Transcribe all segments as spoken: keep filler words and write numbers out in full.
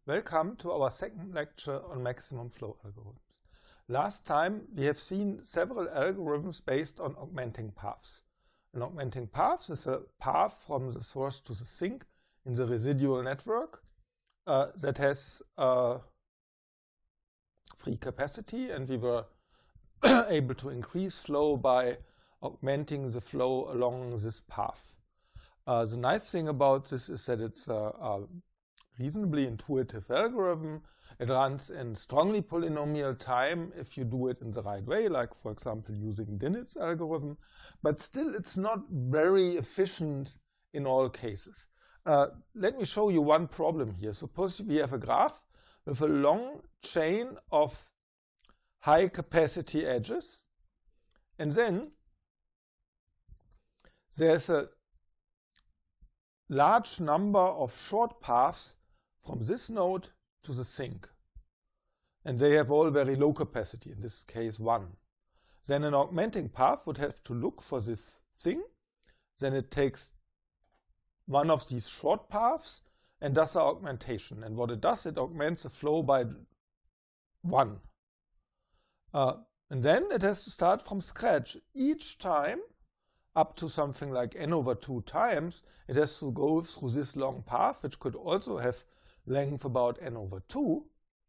Welcome to our second lecture on maximum flow algorithms. Last time we have seen several algorithms based on augmenting paths. An augmenting path is a path from the source to the sink in the residual network uh, that has uh, free capacity, and we were able to increase flow by augmenting the flow along this path. Uh, the nice thing about this is that it's a, a reasonably intuitive algorithm. It runs in strongly polynomial time if you do it in the right way, like for example using Dinnitz's algorithm, but still it's not very efficient in all cases. Uh, let me show you one problem here. Suppose we have a graph with a long chain of high capacity edges, and then there's a large number of short paths from this node to the sink. And they have all very low capacity, in this case one. Then an augmenting path would have to look for this thing. Then it takes one of these short paths and does the augmentation. And what it does, it augments the flow by one. Uh, and then it has to start from scratch. Each time, up to something like n over two times, it has to go through this long path, which could also have length about n over two,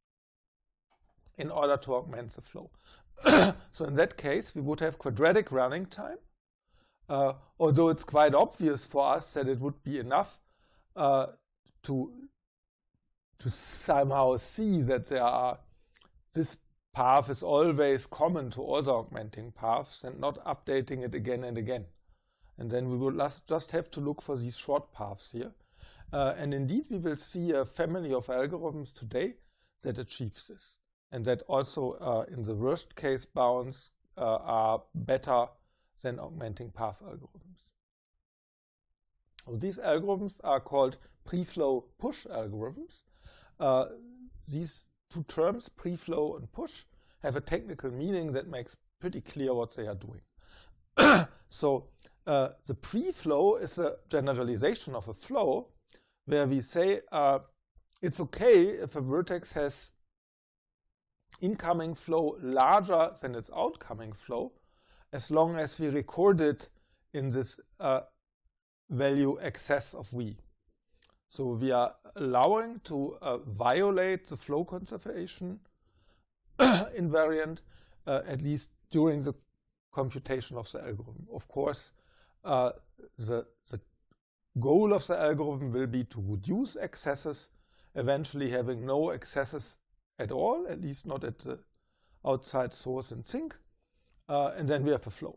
in order to augment the flow. So in that case, we would have quadratic running time, uh, although it's quite obvious for us that it would be enough uh, to, to somehow see that there are, this path is always common to all the augmenting paths and not updating it again and again. And then we will just have to look for these short paths here. Uh, and indeed, we will see a family of algorithms today that achieves this, and that also uh, in the worst case bounds uh, are better than augmenting path algorithms. So these algorithms are called preflow push algorithms. Uh, these two terms, preflow and push, have a technical meaning that makes pretty clear what they are doing. So uh, the preflow is a generalization of a flow where we say uh, it's okay if a vertex has incoming flow larger than its outcoming flow, as long as we record it in this uh, value excess of v. So we are allowing to uh, violate the flow conservation invariant, uh, at least during the computation of the algorithm. Of course, uh, the, the goal of the algorithm will be to reduce excesses, eventually having no excesses at all, at least not at the outside source and sink, uh, and then we have a flow.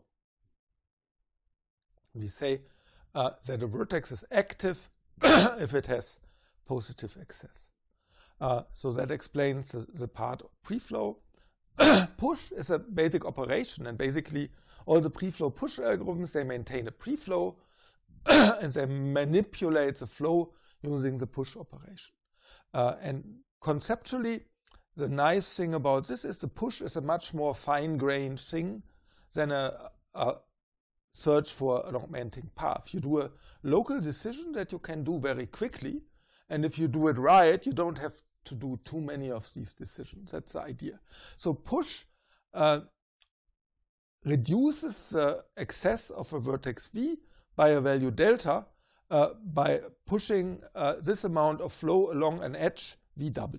We say uh, that a vertex is active if it has positive excess. Uh, so that explains the, the part of preflow. Push is a basic operation, and basically all the preflow push algorithms, they maintain a preflow and they manipulate the flow using the push operation. Uh, and conceptually, the nice thing about this is the push is a much more fine-grained thing than a, a search for an augmenting path. You do a local decision that you can do very quickly, and if you do it right, you don't have to do too many of these decisions. That's the idea. So push uh, reduces the excess of a vertex v by a value delta uh, by pushing uh, this amount of flow along an edge vw.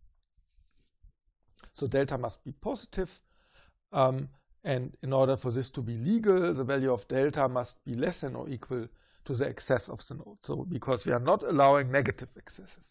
So delta must be positive, um, and in order for this to be legal, the value of delta must be less than or equal to the excess of the node. So because we are not allowing negative excesses.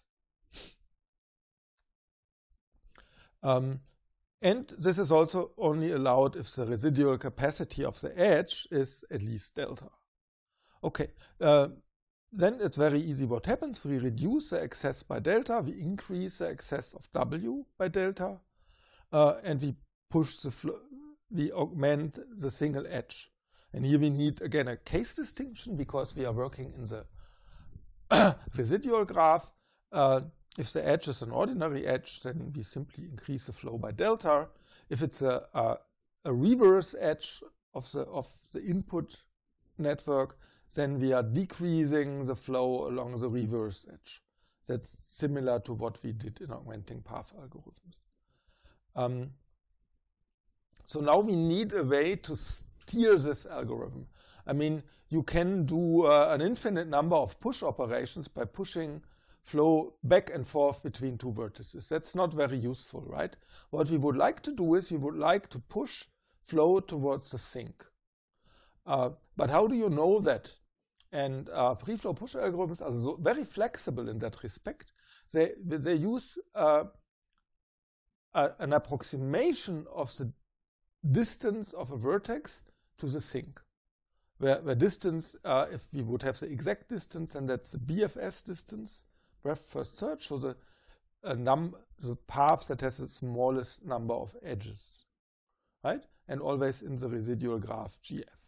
Um, and this is also only allowed if the residual capacity of the edge is at least delta. Okay, uh, then it's very easy what happens. We reduce the excess by delta, we increase the excess of w by delta, uh, and we push the flow, we augment the single edge. And here we need, again, a case distinction because we are working in the residual graph. Uh, if the edge is an ordinary edge, then we simply increase the flow by delta. If it's a, a, a reverse edge of the, of the input network, then we are decreasing the flow along the reverse edge. that's similar to what we did in augmenting path algorithms. Um, so now we need a way to steer this algorithm. I mean, you can do uh, an infinite number of push operations by pushing flow back and forth between two vertices. That's not very useful, right? What we would like to do is we would like to push flow towards the sink. Uh, but how do you know that? And uh, free-flow push algorithms are so very flexible in that respect. They, they use uh, a, an approximation of the distance of a vertex to the sink. Where, where distance, uh, if we would have the exact distance, and that's the B F S distance, breadth first search, so the, uh, num the path that has the smallest number of edges, right? And always in the residual graph G F.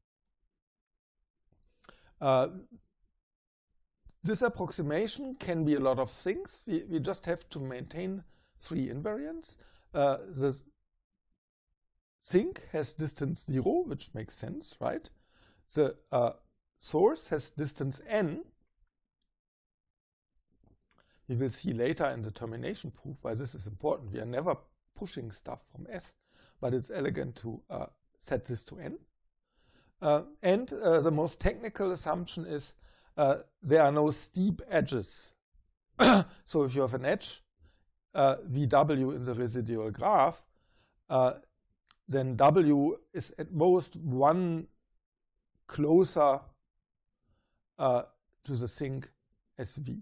Uh, this approximation can be a lot of things. We, we just have to maintain three invariants. Uh, the sink has distance zero, which makes sense, right? The uh, source has distance n. We will see later in the termination proof why this is important. We are never pushing stuff from S, but it's elegant to uh, set this to n. Uh, and uh, the most technical assumption is uh, there are no steep edges. So if you have an edge, uh, V W in the residual graph, uh, then W is at most one closer uh, to the sink as V.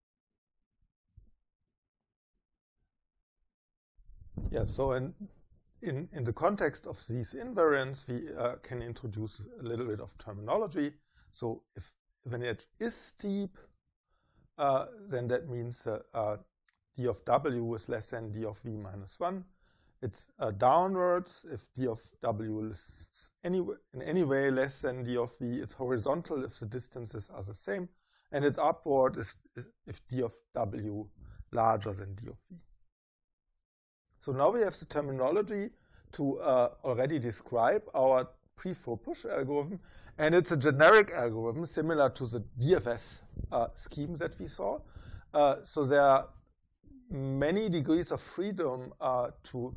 Yeah, so in, in, in the context of these invariants, we uh, can introduce a little bit of terminology. So if, if an edge is steep, uh, then that means uh, uh, d of W is less than d of V minus one. It's uh, downwards if d of W is any, in any way less than d of V. It's horizontal if the distances are the same. And it's upward is, if d of W larger than d of V. So now we have the terminology to uh, already describe our pre-flow push algorithm. And it's a generic algorithm similar to the D F S uh, scheme that we saw. Uh, so there are many degrees of freedom uh, to,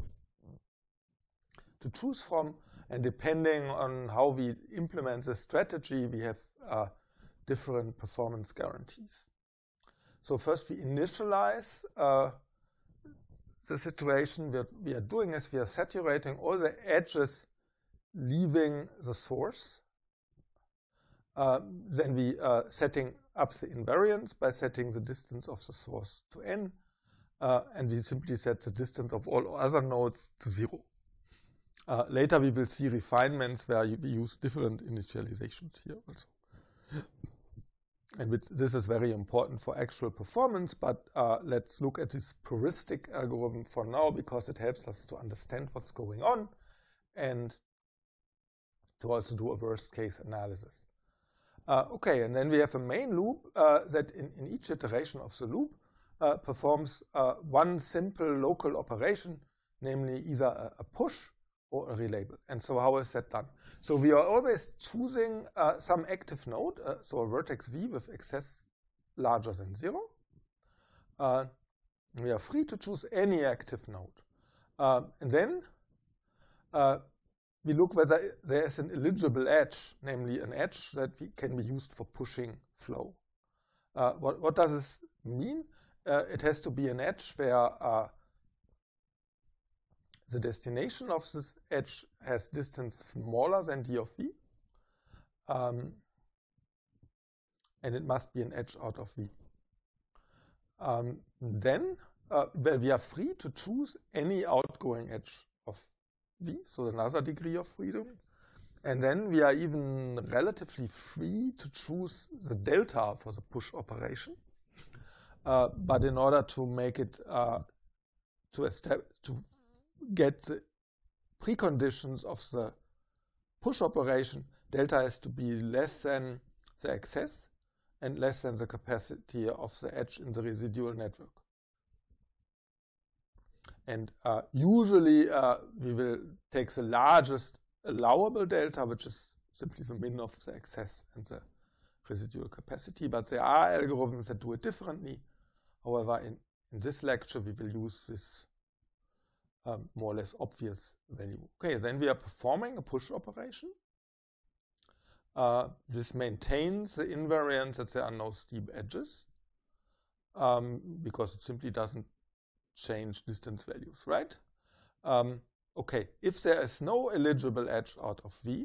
to choose from. And depending on how we implement the strategy, we have uh, different performance guarantees. So first we initialize uh, the situation. What we are doing is we are saturating all the edges leaving the source. Uh, then we are setting up the invariance by setting the distance of the source to n. Uh, and we simply set the distance of all other nodes to zero. Uh, later we will see refinements where we use different initializations here also. And which, this is very important for actual performance, but uh, let's look at this heuristic algorithm for now because it helps us to understand what's going on and to also do a worst case analysis. Uh, okay, and then we have a main loop uh, that in, in each iteration of the loop uh, performs uh, one simple local operation, namely either a, a push or a relabel. And so how is that done? So we are always choosing uh, some active node, uh, so a vertex V with access larger than zero. Uh, we are free to choose any active node. Uh, and then uh, we look whether there is an eligible edge, namely an edge that we can be used for pushing flow. Uh, what, what does this mean? Uh, it has to be an edge where uh, the destination of this edge has distance smaller than d of V. Um, and it must be an edge out of V. Um, then uh, well, we are free to choose any outgoing edge of V, so another degree of freedom. And then we are even relatively free to choose the delta for the push operation. Uh, but in order to make it, uh, to, establish, to get the preconditions of the push operation, delta has to be less than the access and less than the capacity of the edge in the residual network. And uh, usually uh, we will take the largest allowable delta, which is simply the min of the access and the residual capacity. But there are algorithms that do it differently. However, in, in this lecture, we will use this um, more or less obvious value. Okay, then we are performing a push operation. Uh, this maintains the invariance that there are no steep edges, um, because it simply doesn't change distance values, right? Um, okay, if there is no eligible edge out of V,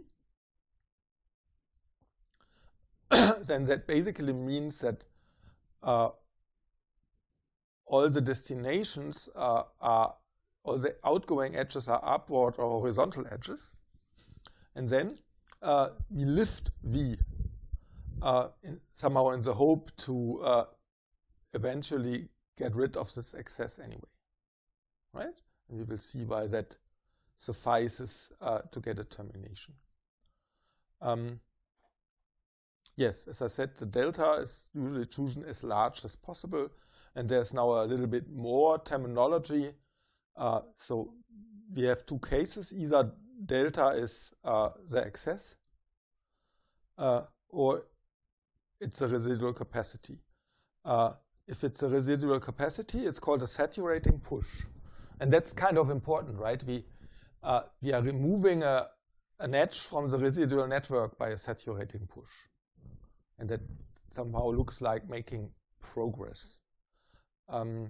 then that basically means that uh, all the destinations uh, are, all the outgoing edges are upward or horizontal edges. And then uh, we lift V uh, in, somehow in the hope to uh, eventually get rid of this excess anyway, right? And we will see why that suffices uh, to get a termination. Um, yes, as I said, the delta is usually chosen as large as possible, and there's now a little bit more terminology. Uh, so we have two cases: either delta is uh, the excess, uh, or it's a residual capacity. Uh, if it's a residual capacity, it's called a saturating push. And that's kind of important, right? We, uh, we are removing a, an edge from the residual network by a saturating push. And that somehow looks like making progress. Um,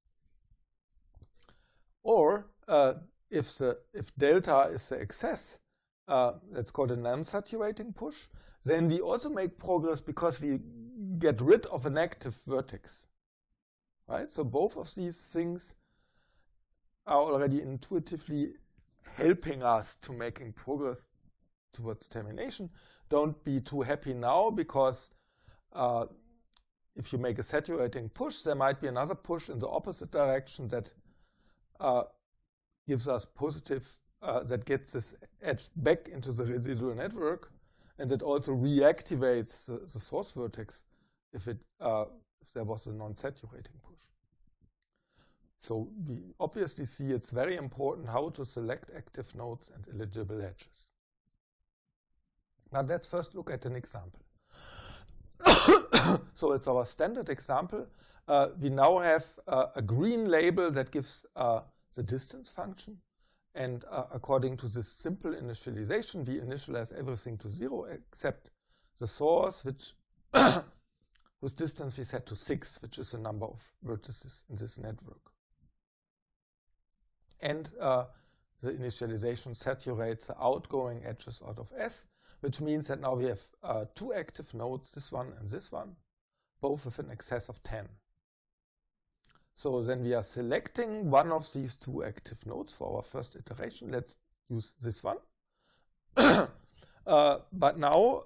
or uh, if, the, if delta is the excess, uh, that's called a non-saturating push, then we also make progress because we get rid of a negative vertex, right? So both of these things are already intuitively helping us to making progress towards termination. Don't be too happy now, because uh, if you make a saturating push, there might be another push in the opposite direction that uh, gives us positive, uh, that gets this edge back into the residual network, and that also reactivates the, the source vertex if, it, uh, if there was a non-saturating push. So we obviously see it's very important how to select active nodes and eligible edges. Now let's first look at an example. So it's our standard example. Uh, we now have uh, a green label that gives uh, the distance function. And uh, according to this simple initialization, we initialize everything to zero except the source, which whose distance we set to six, which is the number of vertices in this network. And uh, the initialization saturates the outgoing edges out of S, which means that now we have uh, two active nodes, this one and this one, both with an excess of ten. So then we are selecting one of these two active nodes for our first iteration. Let's use this one. uh, but now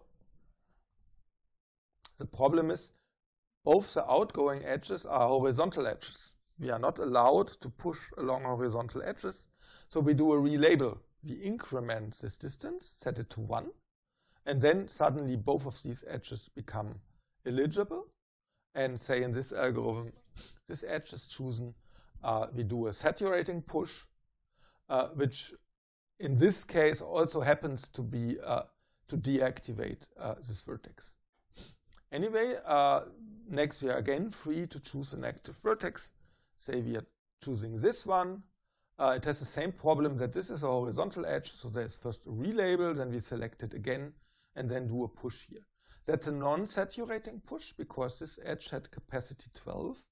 the problem is both the outgoing edges are horizontal edges. We are not allowed to push along horizontal edges. So we do a relabel. We increment this distance, set it to one, and then suddenly both of these edges become eligible. And say in this algorithm, this edge is chosen. Uh, we do a saturating push, uh, which in this case also happens to be uh, to deactivate uh, this vertex. Anyway, uh, next we are again free to choose an active vertex. Say we are choosing this one. Uh, it has the same problem that this is a horizontal edge, so there's first a relabel, then we select it again, and then do a push here. That's a non-saturating push because this edge had capacity twelve.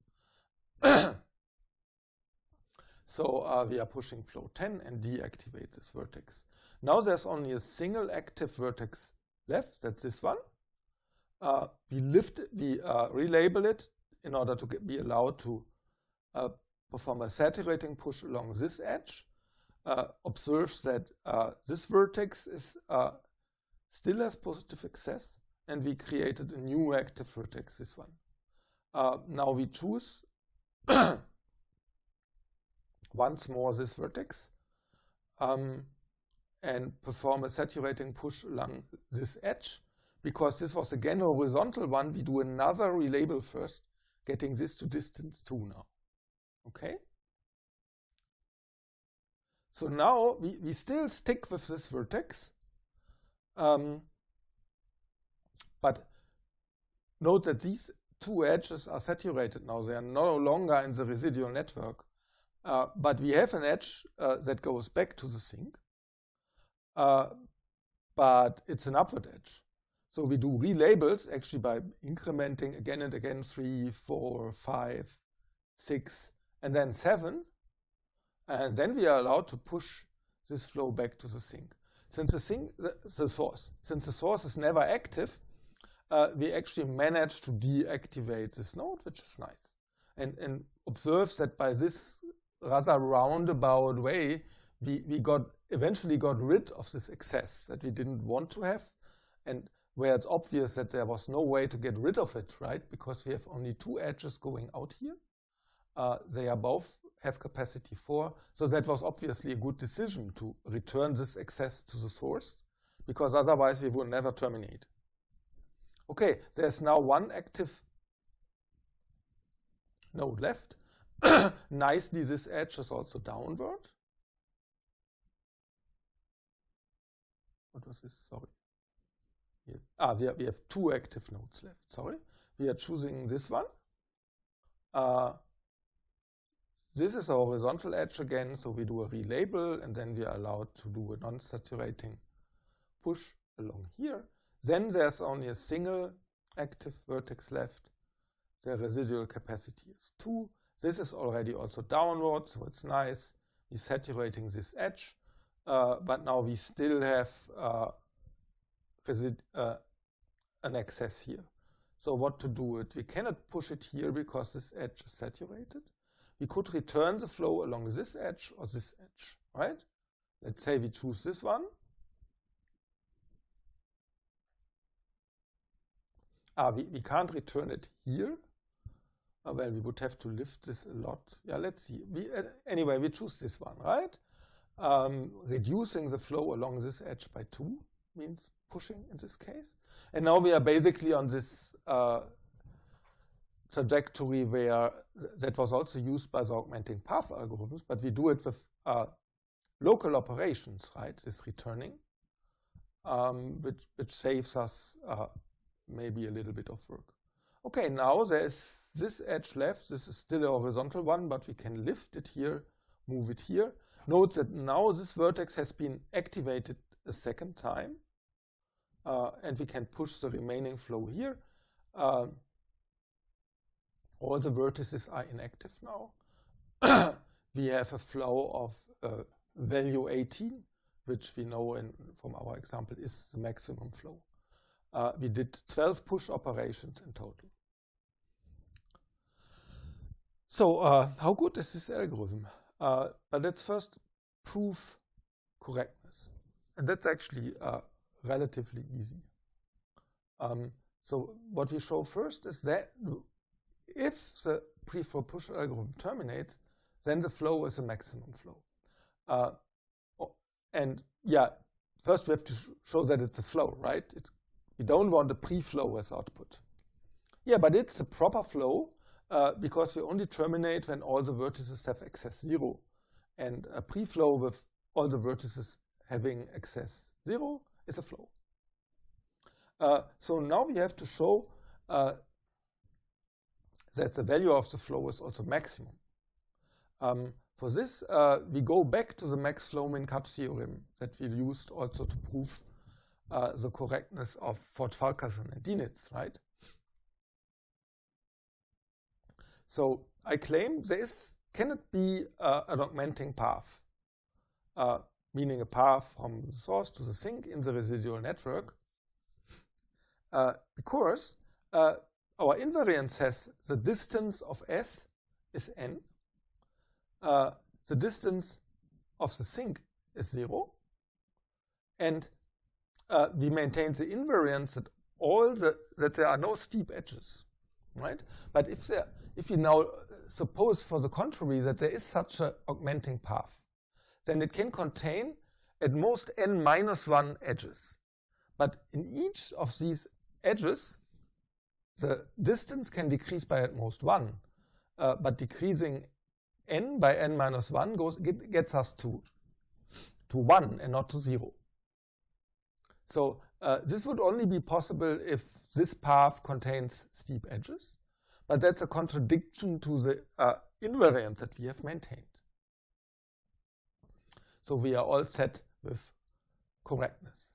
So uh, we are pushing flow ten and deactivate this vertex. Now there's only a single active vertex left, that's this one. Uh, we lift it, we uh, relabel it in order to get, be allowed to Uh, perform a saturating push along this edge, uh, observes that uh, this vertex is uh, still has positive excess, and we created a new active vertex, this one. Uh, now we choose once more this vertex um, and perform a saturating push along this edge. Because this was again a horizontal one, we do another relabel first, getting this to distance two now. Okay? So now we, we still stick with this vertex. Um, but note that these two edges are saturated now. They are no longer in the residual network. Uh, but we have an edge uh, that goes back to the sink. Uh, but it's an upward edge. So we do relabels actually by incrementing again and again three, four, five, six, and then seven. And then we are allowed to push this flow back to the sink. Since the sink, the, the source, since the source is never active, uh, we actually manage to deactivate this node, which is nice. And, and observe that by this rather roundabout way, we, we got eventually got rid of this excess that we didn't want to have, and where it's obvious that there was no way to get rid of it, right? Because we have only two edges going out here. Uh, they are both have capacity four, so that was obviously a good decision to return this excess to the source, because otherwise we would never terminate. Okay, there's now one active node left. Nicely, this edge is also downward. What was this? Sorry. Here. Ah, we, are, we have two active nodes left. Sorry. We are choosing this one. Uh, this is a horizontal edge again, so we do a relabel, and then we are allowed to do a non-saturating push along here. Then there's only a single active vertex left. The residual capacity is two. This is already also downward, so it's nice. We're saturating this edge, uh, but now we still have uh, uh, an excess here. So what to do it? We cannot push it here because this edge is saturated. We could return the flow along this edge or this edge, right? Let's say we choose this one. Ah, we, we can't return it here. Uh, well, we would have to lift this a lot. Yeah, let's see. We, uh, anyway, we choose this one, right? Um, reducing the flow along this edge by two means pushing in this case. And now we are basically on this uh, trajectory where th that was also used by the augmenting path algorithms, but we do it with uh, local operations, right? This returning, um, which, which saves us uh, maybe a little bit of work. Okay, now there is this edge left. This is still a horizontal one, but we can lift it here, move it here. Note that now this vertex has been activated a second time, uh, and we can push the remaining flow here. Uh, all the vertices are inactive now. We have a flow of uh, value eighteen, which we know in, from our example is the maximum flow. Uh, we did twelve push operations in total. So uh, how good is this algorithm? Uh, but let's first prove correctness. And that's actually uh, relatively easy. Um, so what we show first is that if the pre-flow push algorithm terminates, then the flow is a maximum flow. Uh, and yeah, first we have to sh show that it's a flow, right? It, we don't want a pre-flow as output. Yeah, but it's a proper flow uh, because we only terminate when all the vertices have excess zero. And a pre-flow with all the vertices having excess zero is a flow. Uh, so now we have to show uh, that the value of the flow is also maximum. Um, for this, uh, we go back to the max flow min cap theorem that we used also to prove uh, the correctness of Ford-Fulkerson and Dienitz, right? So I claim there is, cannot be uh, an augmenting path, uh, meaning a path from the source to the sink in the residual network, uh, because uh, our invariant says the distance of S is n, uh, the distance of the sink is zero, and uh, we maintain the invariance that all the that there are no steep edges, right? But if there, if we now suppose for the contrary that there is such an augmenting path, then it can contain at most n minus one edges. But in each of these edges, the distance can decrease by at most one, uh, but decreasing n by n minus one goes, get, gets us to, to one and not to zero. So uh, this would only be possible if this path contains steep edges. but that's a contradiction to the uh, invariant that we have maintained. So we are all set with correctness.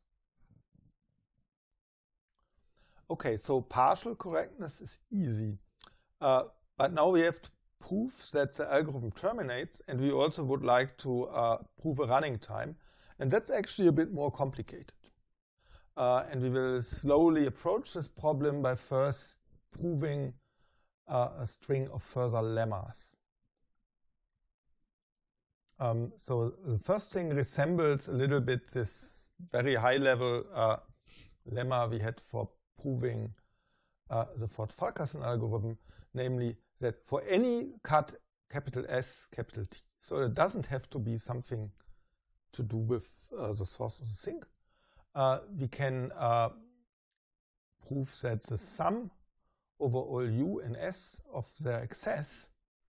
Okay, so partial correctness is easy, uh, but now we have to prove that the algorithm terminates, and we also would like to uh, prove a running time, and that's actually a bit more complicated. Uh, and we will slowly approach this problem by first proving uh, a string of further lemmas. Um, so the first thing resembles a little bit this very high-level uh, lemma we had for proving uh, the Ford-Fulkerson algorithm, namely that for any cut capital S, capital T, so it doesn't have to be something to do with uh, the source of the sink, uh, we can uh, prove that the sum over all U and S of their excess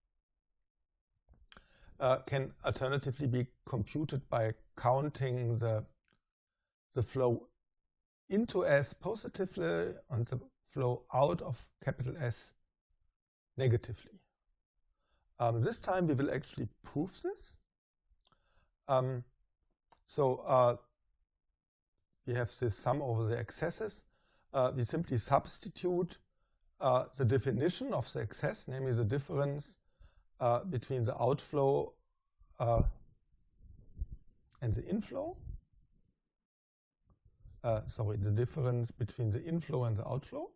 uh, can alternatively be computed by counting the, the flow into S positively and the flow out of capital S negatively. Um, this time we will actually prove this. Um, so uh, we have this sum over the excesses. Uh, we simply substitute uh, the definition of the excess, namely the difference uh, between the outflow uh, and the inflow. Uh, sorry, the difference between the inflow and the outflow.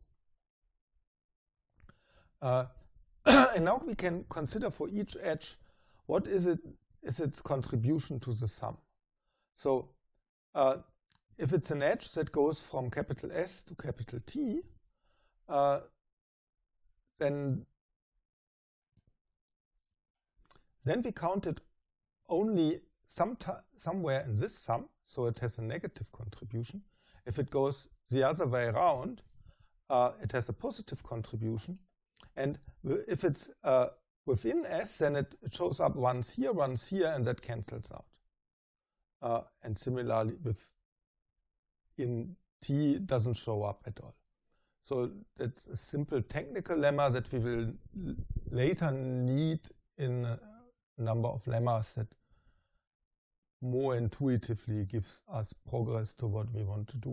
Uh, and now we can consider for each edge what is it is its contribution to the sum. So uh, if it's an edge that goes from capital S to capital T, uh, then then we count it only some somewhere in this sum, so it has a negative contribution. If it goes the other way around, uh, it has a positive contribution. And if it's uh, within S, then it, it shows up once here, once here, and that cancels out. Uh, and similarly, with in T, it doesn't show up at all. So it's a simple technical lemma that we will later need in a number of lemmas that more intuitively gives us progress to what we want to do.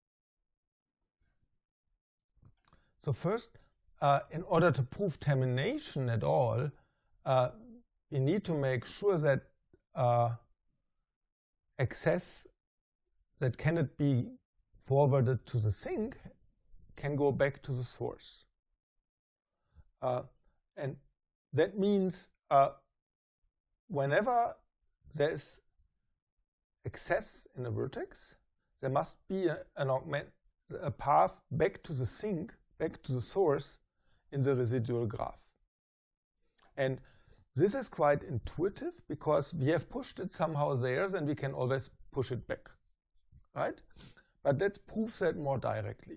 So first, uh, in order to prove termination at all, uh, we need to make sure that uh, excess that cannot be forwarded to the sink can go back to the source. Uh, and that means uh, whenever there's excess in a vertex, there must be a, an augment, a path back to the sink, back to the source in the residual graph. And this is quite intuitive because we have pushed it somehow there, then we can always push it back, right? But let's prove that more directly.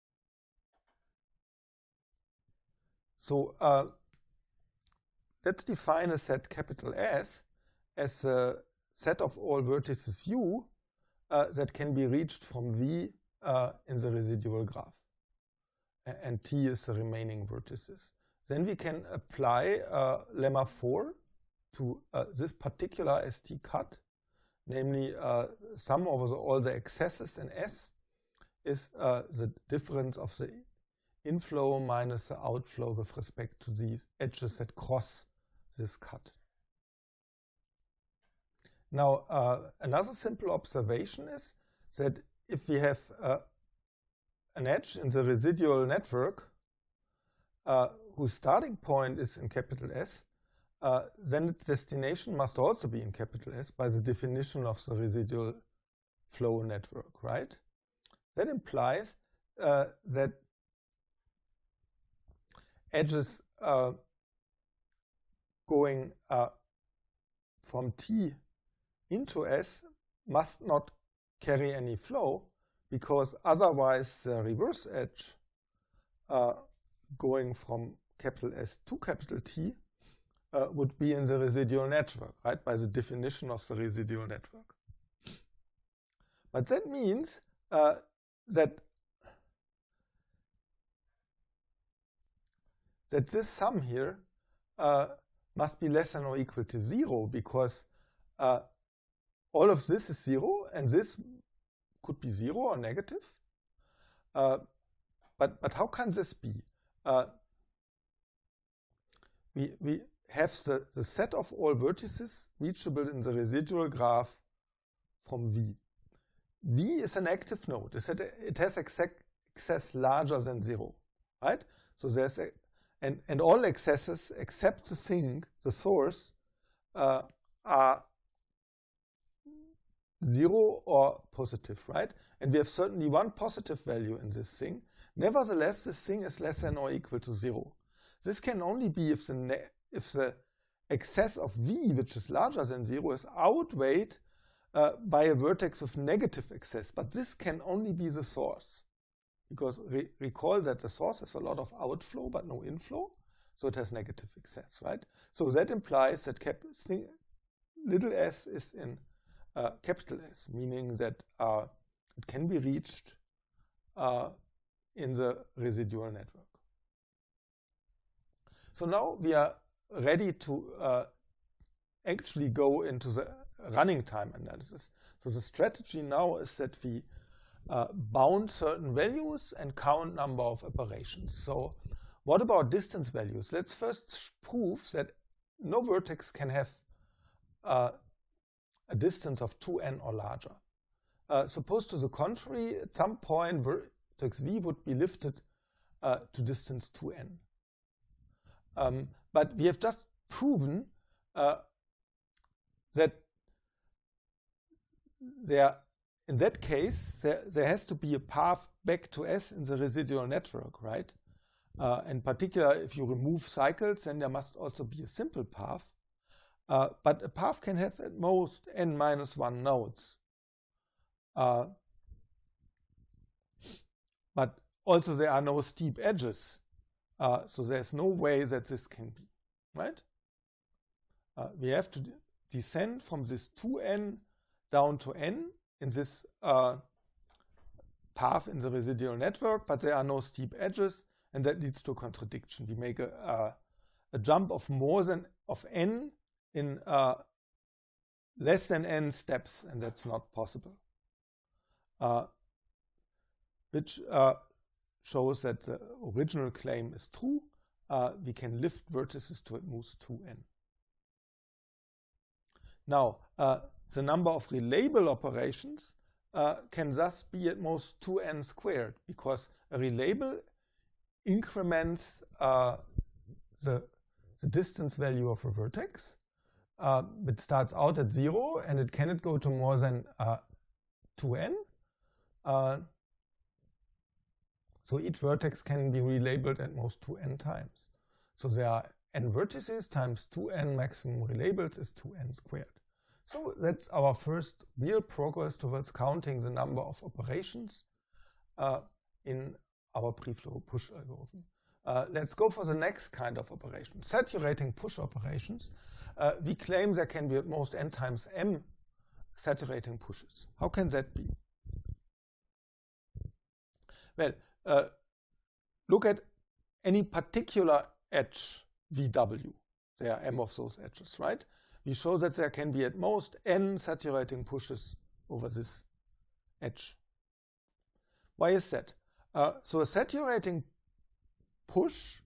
So uh, let's define a set capital S as a set of all vertices U uh, that can be reached from V uh, in the residual graph. And T is the remaining vertices. Then we can apply uh, lemma four to uh, this particular S T cut, namely uh, sum over the, all the excesses in S is uh, the difference of the inflow minus the outflow with respect to these edges that cross this cut. Now, uh, another simple observation is that if we have uh, an edge in the residual network uh, whose starting point is in capital S, uh, then its destination must also be in capital S by the definition of the residual flow network, right? That implies uh, that edges uh, going uh, from T into S must not carry any flow, because otherwise the reverse edge uh, going from capital S to capital T uh, would be in the residual network, right, by the definition of the residual network. But that means uh, that that this sum here uh, must be less than or equal to zero, because uh, all of this is zero, and this could be zero or negative. Uh, but, but how can this be? Uh, we, we have the, the set of all vertices reachable in the residual graph from V. V is an active node. It has excess larger than zero, right? So there's a, and, and all excesses except the sink, the source, uh, are zero or positive, right? And we have certainly one positive value in this thing. Nevertheless, this thing is less than or equal to zero. This can only be if the, if the excess of V, which is larger than zero, is outweighed uh, by a vertex with negative excess. But this can only be the source. Because re recall that the source has a lot of outflow but no inflow, so it has negative excess, right? So that implies that cap little s is in uh, capital S, meaning that uh, it can be reached uh, in the residual network. So now we are ready to uh, actually go into the running time analysis. So the strategy now is that we Uh, bound certain values and count number of operations. So what about distance values? Let's first prove that no vertex can have uh, a distance of two n or larger. Uh, suppose to the contrary, at some point vertex V would be lifted uh, to distance two n. Um, but we have just proven uh, that there in that case, there, there has to be a path back to S in the residual network, right? Uh, in particular, if you remove cycles, then there must also be a simple path. Uh, but a path can have at most n minus one nodes. Uh, but also there are no steep edges. Uh, so there's no way that this can be, right? Uh, we have to descend from this two n down to n in this uh, path in the residual network, but there are no steep edges, and that leads to a contradiction. We make a, uh, a jump of more than of n in uh, less than n steps, and that's not possible. Uh, which uh, shows that the original claim is true. Uh, we can lift vertices to at most two n. Now, uh, the number of relabel operations uh, can thus be at most two n squared, because a relabel increments uh, the, the distance value of a vertex. Uh, it starts out at zero, and it cannot go to more than uh, two n. Uh, so each vertex can be relabeled at most two n times. So there are n vertices times two n maximum relabels is two n squared. So that's our first real progress towards counting the number of operations uh, in our preflow push algorithm. Uh, let's go for the next kind of operation. Saturating push operations. Uh, we claim there can be at most n times m saturating pushes. How can that be? Well, uh, look at any particular edge V W. There are m of those edges, right? We show that there can be at most n saturating pushes over this edge. Why is that? Uh, so a saturating push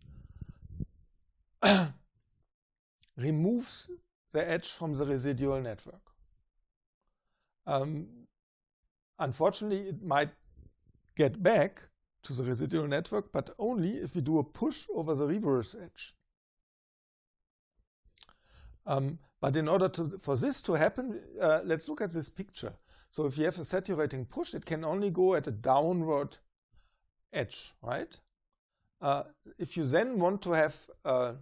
removes the edge from the residual network. Um, unfortunately, it might get back to the residual network, but only if we do a push over the reverse edge. Um, but in order to, for this to happen, uh, let's look at this picture. So if you have a saturating push, it can only go at a downward edge, right? Uh, if you then want to have uh,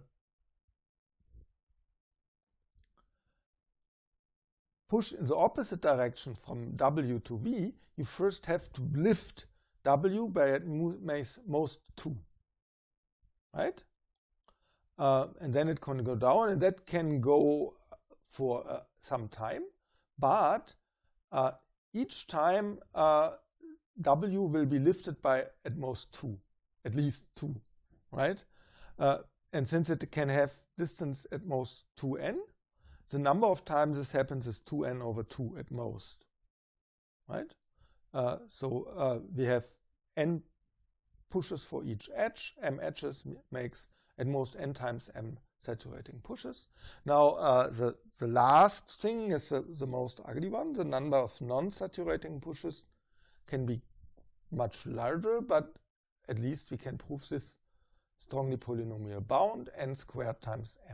push in the opposite direction from W to V, you first have to lift W by at most two, right? Uh, and then it can go down, and that can go for uh, some time. But uh, each time uh, W will be lifted by at most two, at least two, right? Uh, and since it can have distance at most two n, the number of times this happens is two n over two at most, right? Uh, so uh, we have n pushes for each edge. M edges makes at most n times m saturating pushes. Now uh, the, the last thing is the, the most ugly one. The number of non-saturating pushes can be much larger, but at least we can prove this strongly polynomial bound, n squared times m.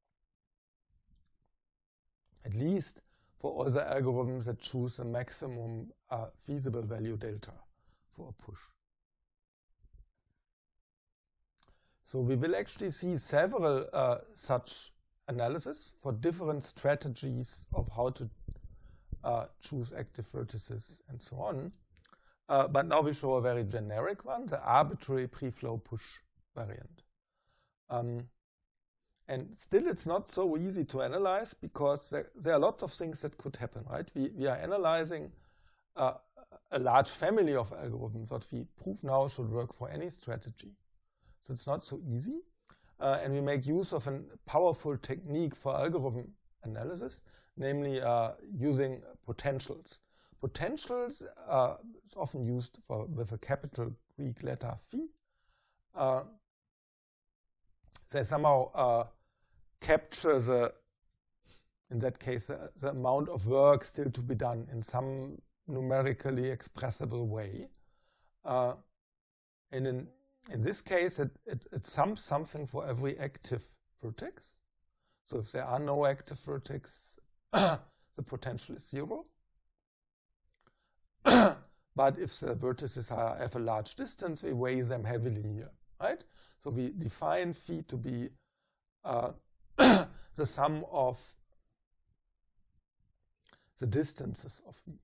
At least for all the algorithms that choose the maximum uh, feasible value delta for a push. So we will actually see several uh, such analysis for different strategies of how to uh, choose active vertices and so on. Uh, but now we show a very generic one, the arbitrary preflow push variant. Um, and still it's not so easy to analyze because there, there are lots of things that could happen, right? We, we are analyzing uh, a large family of algorithms that we prove now should work for any strategy. So it's not so easy. Uh, and we make use of a powerful technique for algorithm analysis, namely uh, using potentials. Potentials uh, is often used for, with a capital Greek letter phi. Uh, they somehow uh, capture the, in that case, the, the amount of work still to be done in some numerically expressible way. Uh, and in, in this case, it, it, it sums something for every active vertex. So if there are no active vertex, the potential is zero. But if the vertices are, have a large distance, we weigh them heavily here, right? So we define phi to be uh, the sum of the distances of v.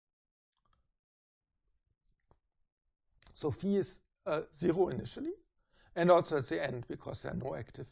So phi is uh, zero initially, and also at the end because there are no active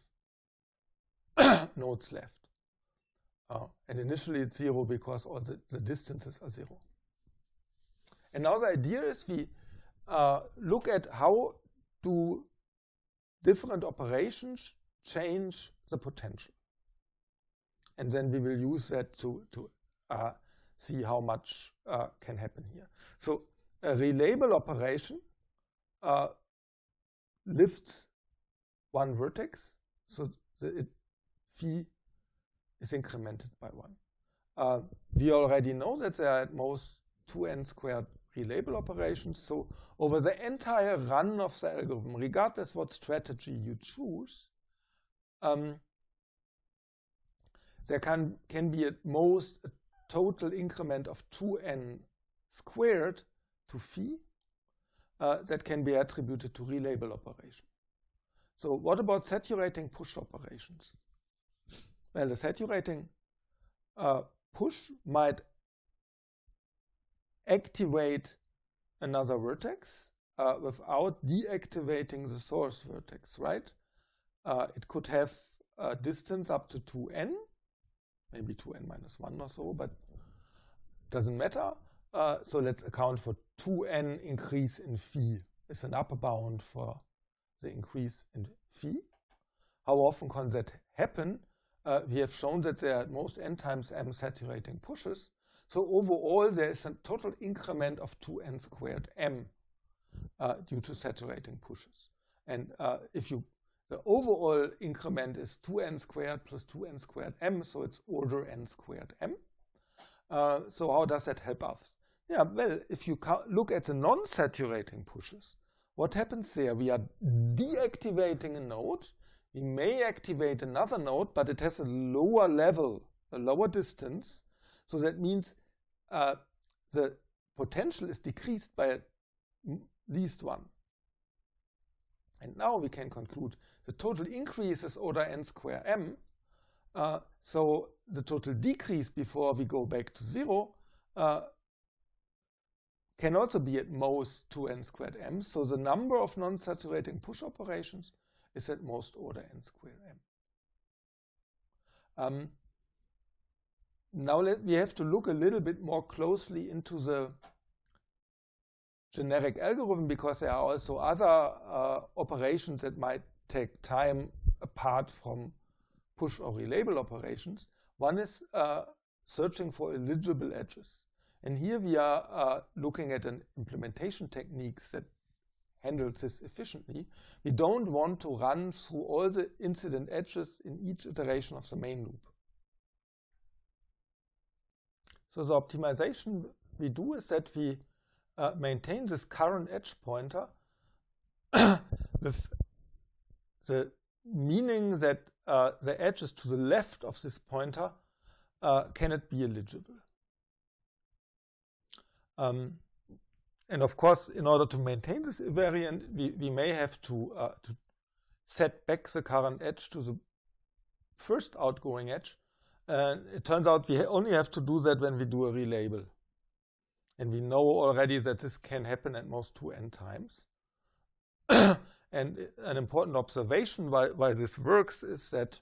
nodes left. Uh, and initially it's zero because all the, the distances are zero. And now the idea is we uh, look at how do different operations change the potential. And then we will use that to, to uh, see how much uh, can happen here. So a relabel operation uh, lifts one vertex, so that it, phi is incremented by one. Uh, we already know that there are at most two n squared relabel operations. So over the entire run of the algorithm, regardless what strategy you choose, um, there can, can be at most a total increment of two n squared to phi uh, that can be attributed to relabel operation. So what about saturating push operations? Well, the saturating uh, push might activate another vertex uh, without deactivating the source vertex, right? Uh, it could have a distance up to two n, maybe two n minus one or so, but doesn't matter. Uh, so let's account for two n increase in phi. It's an upper bound for the increase in phi. How often can that happen? Uh, we have shown that there are at most n times m saturating pushes. So overall, there is a total increment of two n squared m uh, due to saturating pushes. And uh, if you, the overall increment is two n squared plus two n squared m, so it's order n squared m. Uh, so how does that help us? Yeah, well, if you look at the non-saturating pushes, what happens there? We are deactivating a node. We may activate another node, but it has a lower level, a lower distance. So that means uh, the potential is decreased by at least one. And now we can conclude the total increase is order n square m. Uh, so the total decrease before we go back to zero uh, can also be at most two n squared m. So the number of non-saturating push operations is at most order n squared m. Um, Now let, we have to look a little bit more closely into the generic algorithm because there are also other uh, operations that might take time apart from push or relabel operations. One is uh, searching for eligible edges. And here we are uh, looking at an implementation techniques that handles this efficiently. We don't want to run through all the incident edges in each iteration of the main loop. So the optimization we do is that we uh, maintain this current edge pointer with the meaning that uh, the edges to the left of this pointer uh, cannot be eligible. Um, and of course, in order to maintain this invariant, we, we may have to, uh, to set back the current edge to the first outgoing edge. And it turns out we only have to do that when we do a relabel. And we know already that this can happen at most two n times. And an important observation why, why this works is that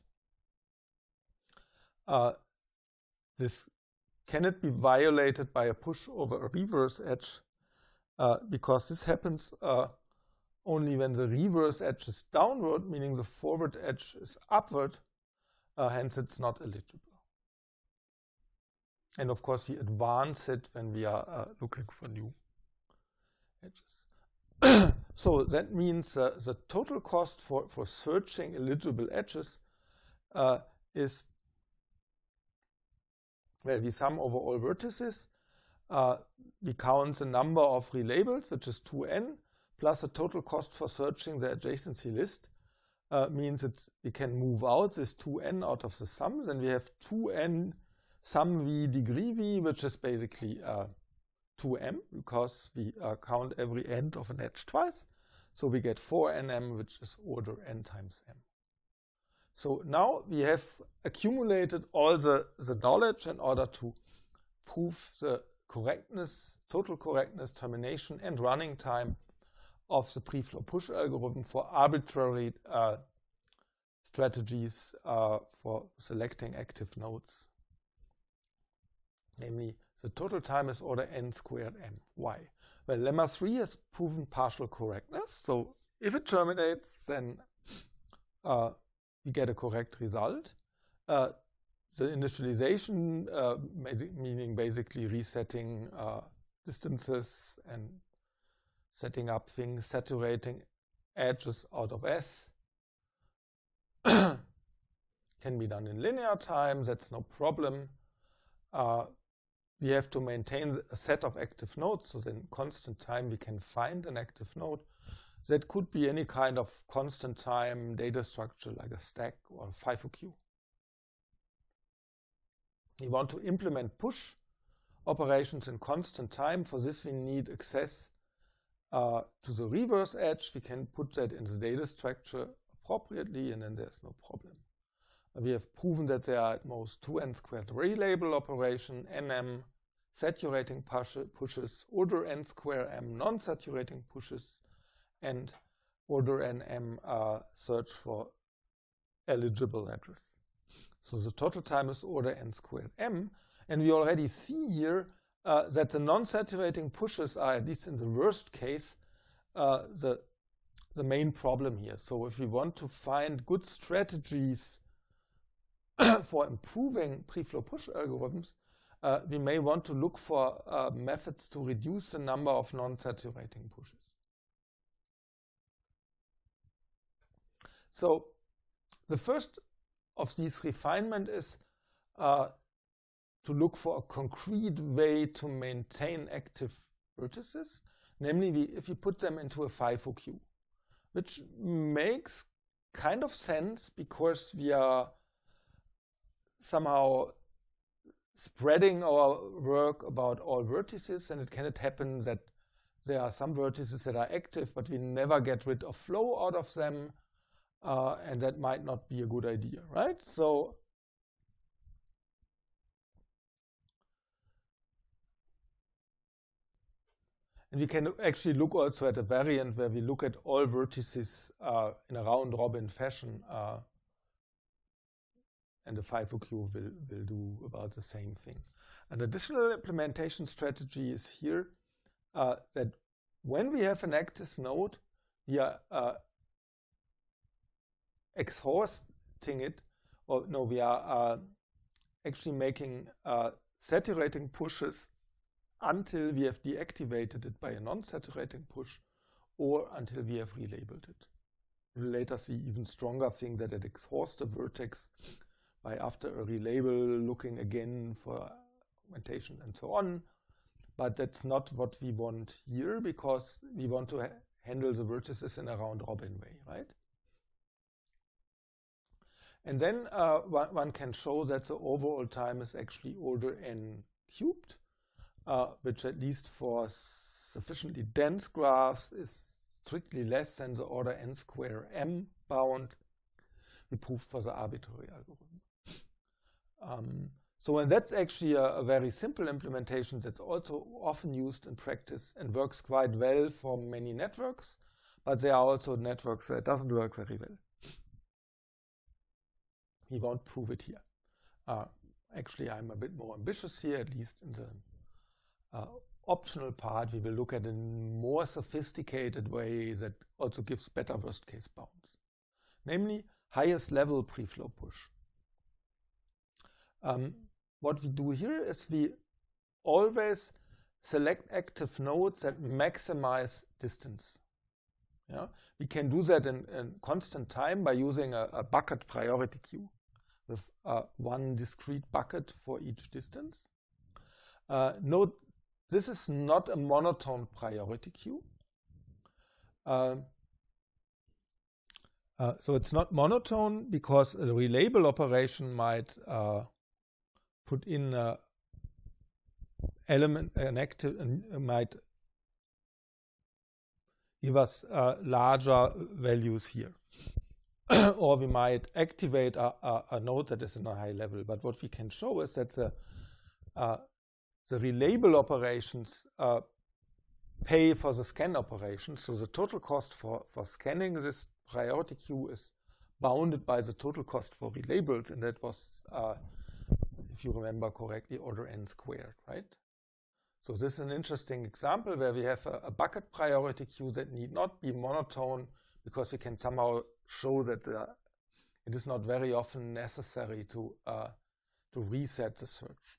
uh, this cannot be violated by a push over a reverse edge, uh, because this happens uh, only when the reverse edge is downward, meaning the forward edge is upward, uh, hence it's not eligible. And of course, we advance it when we are uh, looking for new edges. So that means uh, the total cost for, for searching eligible edges uh, is, well, we sum over all vertices, uh, we count the number of relabels, which is two n, plus the total cost for searching the adjacency list, uh, means it's, we can move out this two n out of the sum. Then we have two n sum v degree v, which is basically uh, two m, because we uh, count every end of an edge twice. So we get four n m, which is order n times m. So now we have accumulated all the, the knowledge in order to prove the correctness, total correctness, termination, and running time of the preflow push algorithm for arbitrary uh, strategies uh, for selecting active nodes. Namely, the total time is order n squared m. Why? Well, lemma three has proven partial correctness. So if it terminates, then uh, we get a correct result. Uh, the initialization, uh, meaning basically resetting uh, distances and setting up things, saturating edges out of S, can be done in linear time. That's no problem. Uh, we have to maintain a set of active nodes, so in constant time we can find an active node. That could be any kind of constant time data structure like a stack or a FIFO queue. We want to implement push operations in constant time. For this we need access uh, to the reverse edge. We can put that in the data structure appropriately, and then there's no problem. We have proven that there are at most two n squared relabel operation, nm saturating push pushes, order n square m non-saturating pushes, and order nm uh, search for eligible edges. So the total time is order n squared m, and we already see here uh, that the non-saturating pushes are, at least in the worst case, uh, the, the main problem here. So if we want to find good strategies for improving preflow push algorithms, uh, we may want to look for uh, methods to reduce the number of non-saturating pushes. So the first of these refinement is uh, to look for a concrete way to maintain active vertices, namely we, if you put them into a FIFO queue, which makes kind of sense because we are somehow spreading our work about all vertices, and it cannot happen that there are some vertices that are active, but we never get rid of flow out of them, uh, and that might not be a good idea, right? So and we can actually look also at a variant where we look at all vertices uh, in a round-robin fashion, uh, and the FIFO queue will, will do about the same thing. An additional implementation strategy is here uh, that when we have an active node, we are uh, exhausting it, or no, we are uh, actually making uh, saturating pushes until we have deactivated it by a non-saturating push, or until we have relabeled it. We'll later see even stronger things that it exhausts the vertex by, after a relabel, looking again for augmentation and so on. But that's not what we want here, because we want to ha handle the vertices in a round-robin way, right? And then uh, one, one can show that the overall time is actually order n cubed, uh, which at least for sufficiently dense graphs is strictly less than the order n square m bound we proved for the arbitrary algorithm. Um, so and that's actually a, a very simple implementation that's also often used in practice and works quite well for many networks, but there are also networks where it doesn't work very well. We won't prove it here. Uh, actually, I'm a bit more ambitious here, at least in the uh, optional part. We will look at a more sophisticated way that also gives better worst case bounds, namely highest level preflow push. Um, what we do here is we always select active nodes that maximize distance. Yeah? We can do that in, in constant time by using a, a bucket priority queue with uh, one discrete bucket for each distance. Uh, note, this is not a monotone priority queue. Uh, uh, so it's not monotone because a relabel operation might uh, put in a element, an active, uh, might give us uh, larger values here. Or we might activate a, a, a node that is in a high level. But what we can show is that the, uh, the relabel operations uh, pay for the scan operations. So the total cost for, for scanning this priority queue is bounded by the total cost for relabels, and that was, uh, if you remember correctly, order n squared, right? So this is an interesting example where we have a, a bucket priority queue that need not be monotone, because we can somehow show that the, it is not very often necessary to, uh, to reset the search.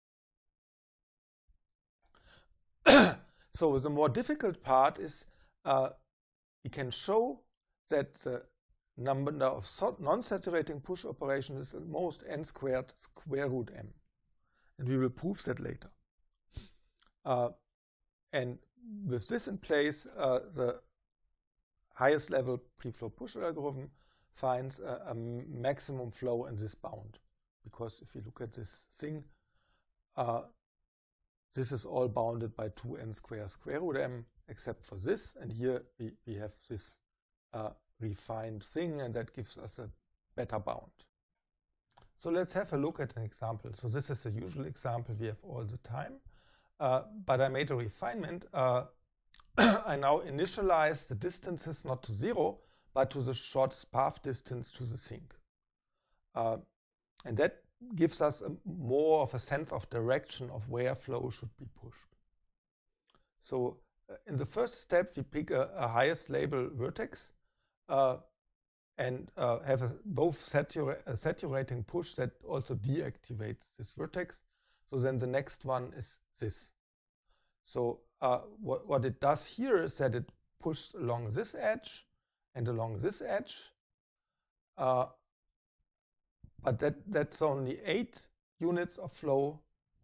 So the more difficult part is uh, we can show that the number of non-saturating push operations is at most n squared square root m. And we will prove that later. Uh, and with this in place, uh, the highest level preflow push algorithm finds a, a maximum flow in this bound. Because if you look at this thing, uh, this is all bounded by two n squared square root m, except for this. And here we, we have this uh, refined thing, and that gives us a better bound. So let's have a look at an example. So this is the usual example we have all the time. Uh, but I made a refinement. Uh, I now initialize the distances not to zero, but to the shortest path distance to the sink. Uh, and that gives us a, more of a sense of direction of where flow should be pushed. So uh, in the first step, we pick a, a highest label vertex uh, and uh, have a, both satura a saturating push that also deactivates this vertex. So then the next one is this. So uh, what, what it does here is that it pushes along this edge and along this edge. Uh, but that, that's only eight units of flow.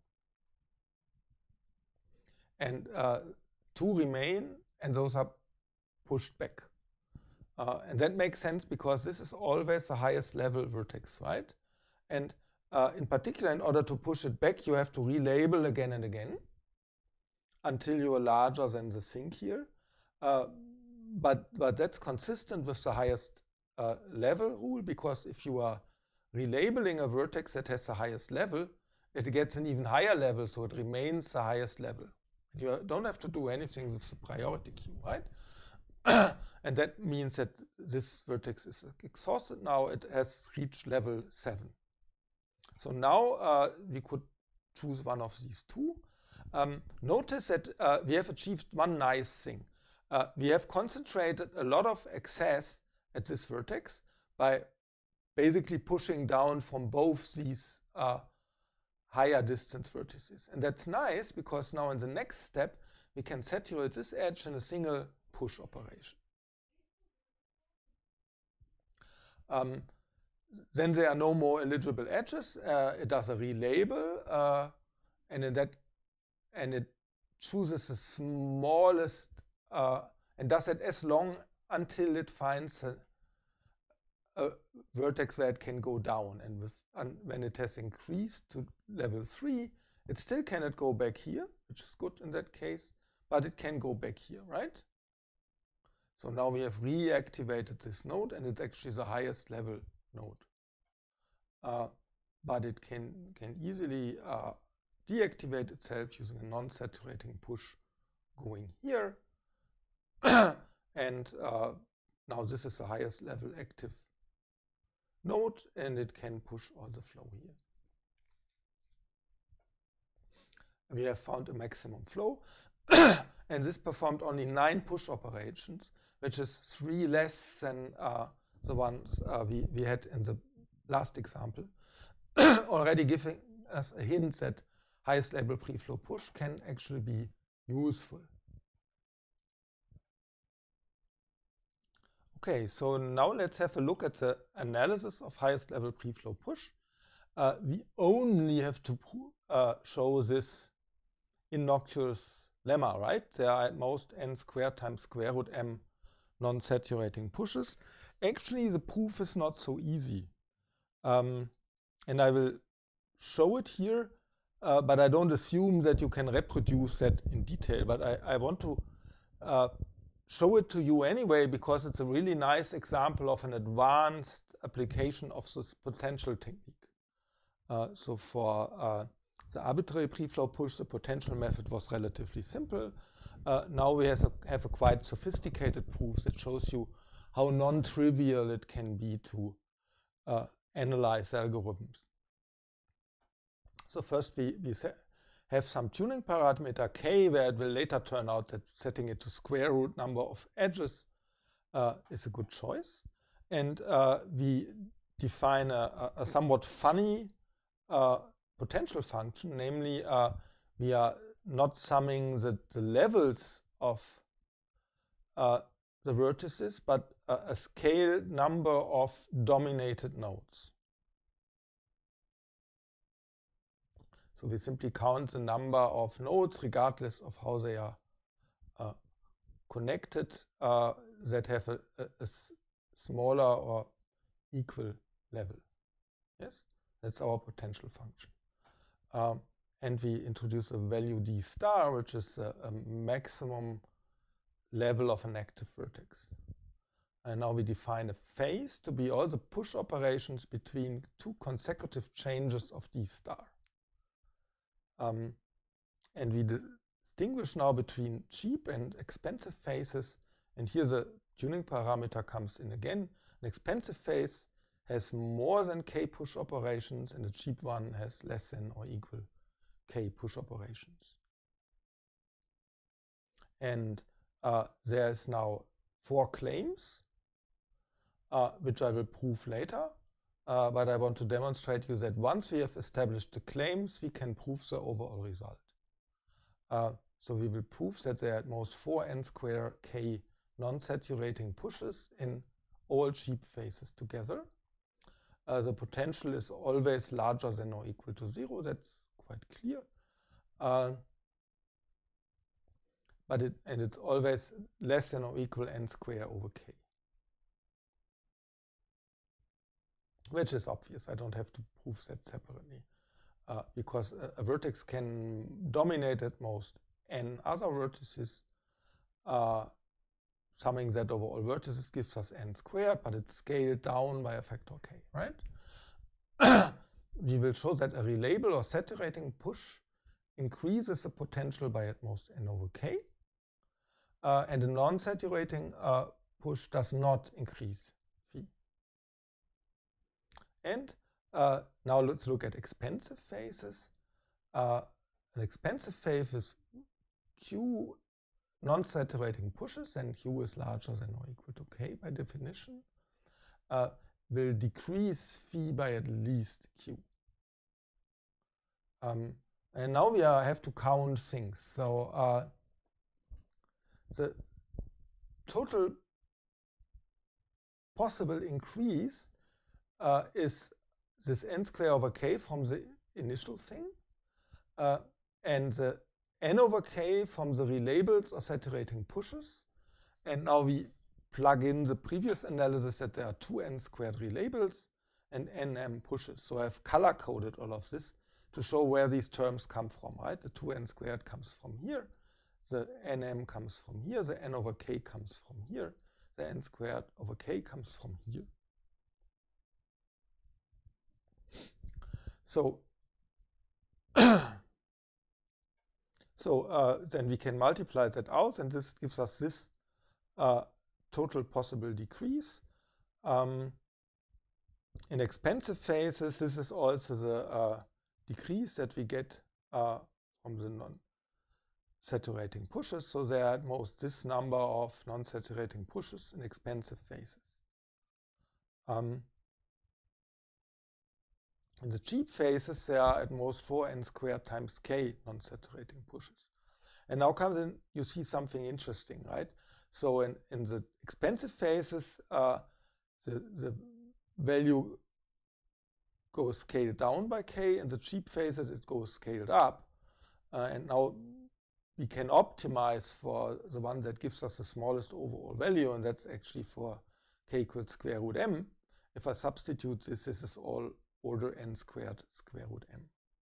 And uh, two remain, and those are pushed back. Uh, and that makes sense because this is always the highest level vertex, right? And uh, in particular, in order to push it back, you have to relabel again and again until you are larger than the sink here. Uh, but, but that's consistent with the highest uh, level rule, because if you are relabeling a vertex that has the highest level, it gets an even higher level, so it remains the highest level. You don't have to do anything with the priority queue, right? And that means that this vertex is exhausted now. It has reached level seven. So now uh, we could choose one of these two. Um, notice that uh, we have achieved one nice thing. Uh, we have concentrated a lot of excess at this vertex, by basically pushing down from both these uh, higher distance vertices. And that's nice because now in the next step we can saturate this edge in a single push operation. Um, then there are no more eligible edges. Uh, it does a relabel, uh, and in that, and it chooses the smallest, uh, and does it as long until it finds a, a vertex where it can go down. And with, and when it has increased to level three, it still cannot go back here, which is good in that case, but it can go back here, right? So now we have reactivated this node, and it's actually the highest level node. Uh, but it can, can easily uh, deactivate itself using a non-saturating push going here. And uh, now this is the highest level active node, and it can push all the flow here. We have found a maximum flow, and this performed only nine push operations, which is three less than uh, the ones uh, we, we had in the last example, already giving us a hint that highest level preflow push can actually be useful. Okay, so now let's have a look at the analysis of highest level preflow push. Uh, we only have to uh, show this innocuous lemma, right? There are at most n squared times square root m non-saturating pushes. Actually, the proof is not so easy. Um, and I will show it here, uh, but I don't assume that you can reproduce that in detail. But I, I want to uh, show it to you anyway, because it's a really nice example of an advanced application of this potential technique. Uh, so for uh, the arbitrary preflow push, the potential method was relatively simple. Uh, now we has a, have a quite sophisticated proof that shows you how non-trivial it can be to uh, analyze algorithms. So first we, we have some tuning parameter k, where it will later turn out that setting it to square root number of edges uh, is a good choice. And uh, we define a, a somewhat funny uh, potential function, namely uh, we are not summing the, the levels of uh, the vertices, but a, a scaled number of dominated nodes. So we simply count the number of nodes regardless of how they are uh, connected uh, that have a, a, a smaller or equal level. Yes, that's our potential function. Um, and we introduce a value d star, which is a, a maximum level of an active vertex. And now we define a phase to be all the push operations between two consecutive changes of d star. Um, and we distinguish now between cheap and expensive phases. And here the tuning parameter comes in again. An expensive phase has more than k push operations, and a cheap one has less than or equal k push operations. And uh, there's now four claims, uh, which I will prove later. Uh, but I want to demonstrate you that once we have established the claims, we can prove the overall result. Uh, so we will prove that there are at most four n square k non-saturating pushes in all cheap phases together. Uh, the potential is always larger than or equal to zero. That's quite clear. Uh, but it, and it's always less than or equal n square over k. Which is obvious. I don't have to prove that separately. Uh, because a, a vertex can dominate at most n other vertices. Uh, summing that over all vertices gives us n squared, but it's scaled down by a factor k, right? We will show that a relabel or saturating push increases the potential by at most n over k. Uh, and a non-saturating uh, push does not increase phi. And uh, now let's look at expensive phases. Uh, an expensive phase is q non-saturating pushes, and q is larger than or equal to k by definition. Uh, will decrease phi by at least q. Um, and now we are, have to count things. So uh, the total possible increase uh, is this n square over k from the initial thing, uh, and the n over k from the relabels or saturating pushes. And now we plug in the previous analysis that there are two n squared relabels and nm pushes. So I've color coded all of this to show where these terms come from, right? The two n squared comes from here, the nm comes from here, the n over k comes from here, the n squared over k comes from here. So, so uh, then we can multiply that out, and this gives us this uh, total possible decrease. Um, in expensive phases, this is also the uh, decrease that we get uh, from the non-saturating pushes. So there are at most this number of non-saturating pushes in expensive phases. Um, in the cheap phases, there are at most four n squared times k non-saturating pushes. And now comes in, you see something interesting, right? So in, in the expensive phases, uh, the, the value goes scaled down by k. In the cheap phases, it goes scaled up. Uh, and now we can optimize for the one that gives us the smallest overall value, and that's actually for k equals square root m. If I substitute this, this is all order n squared square root m.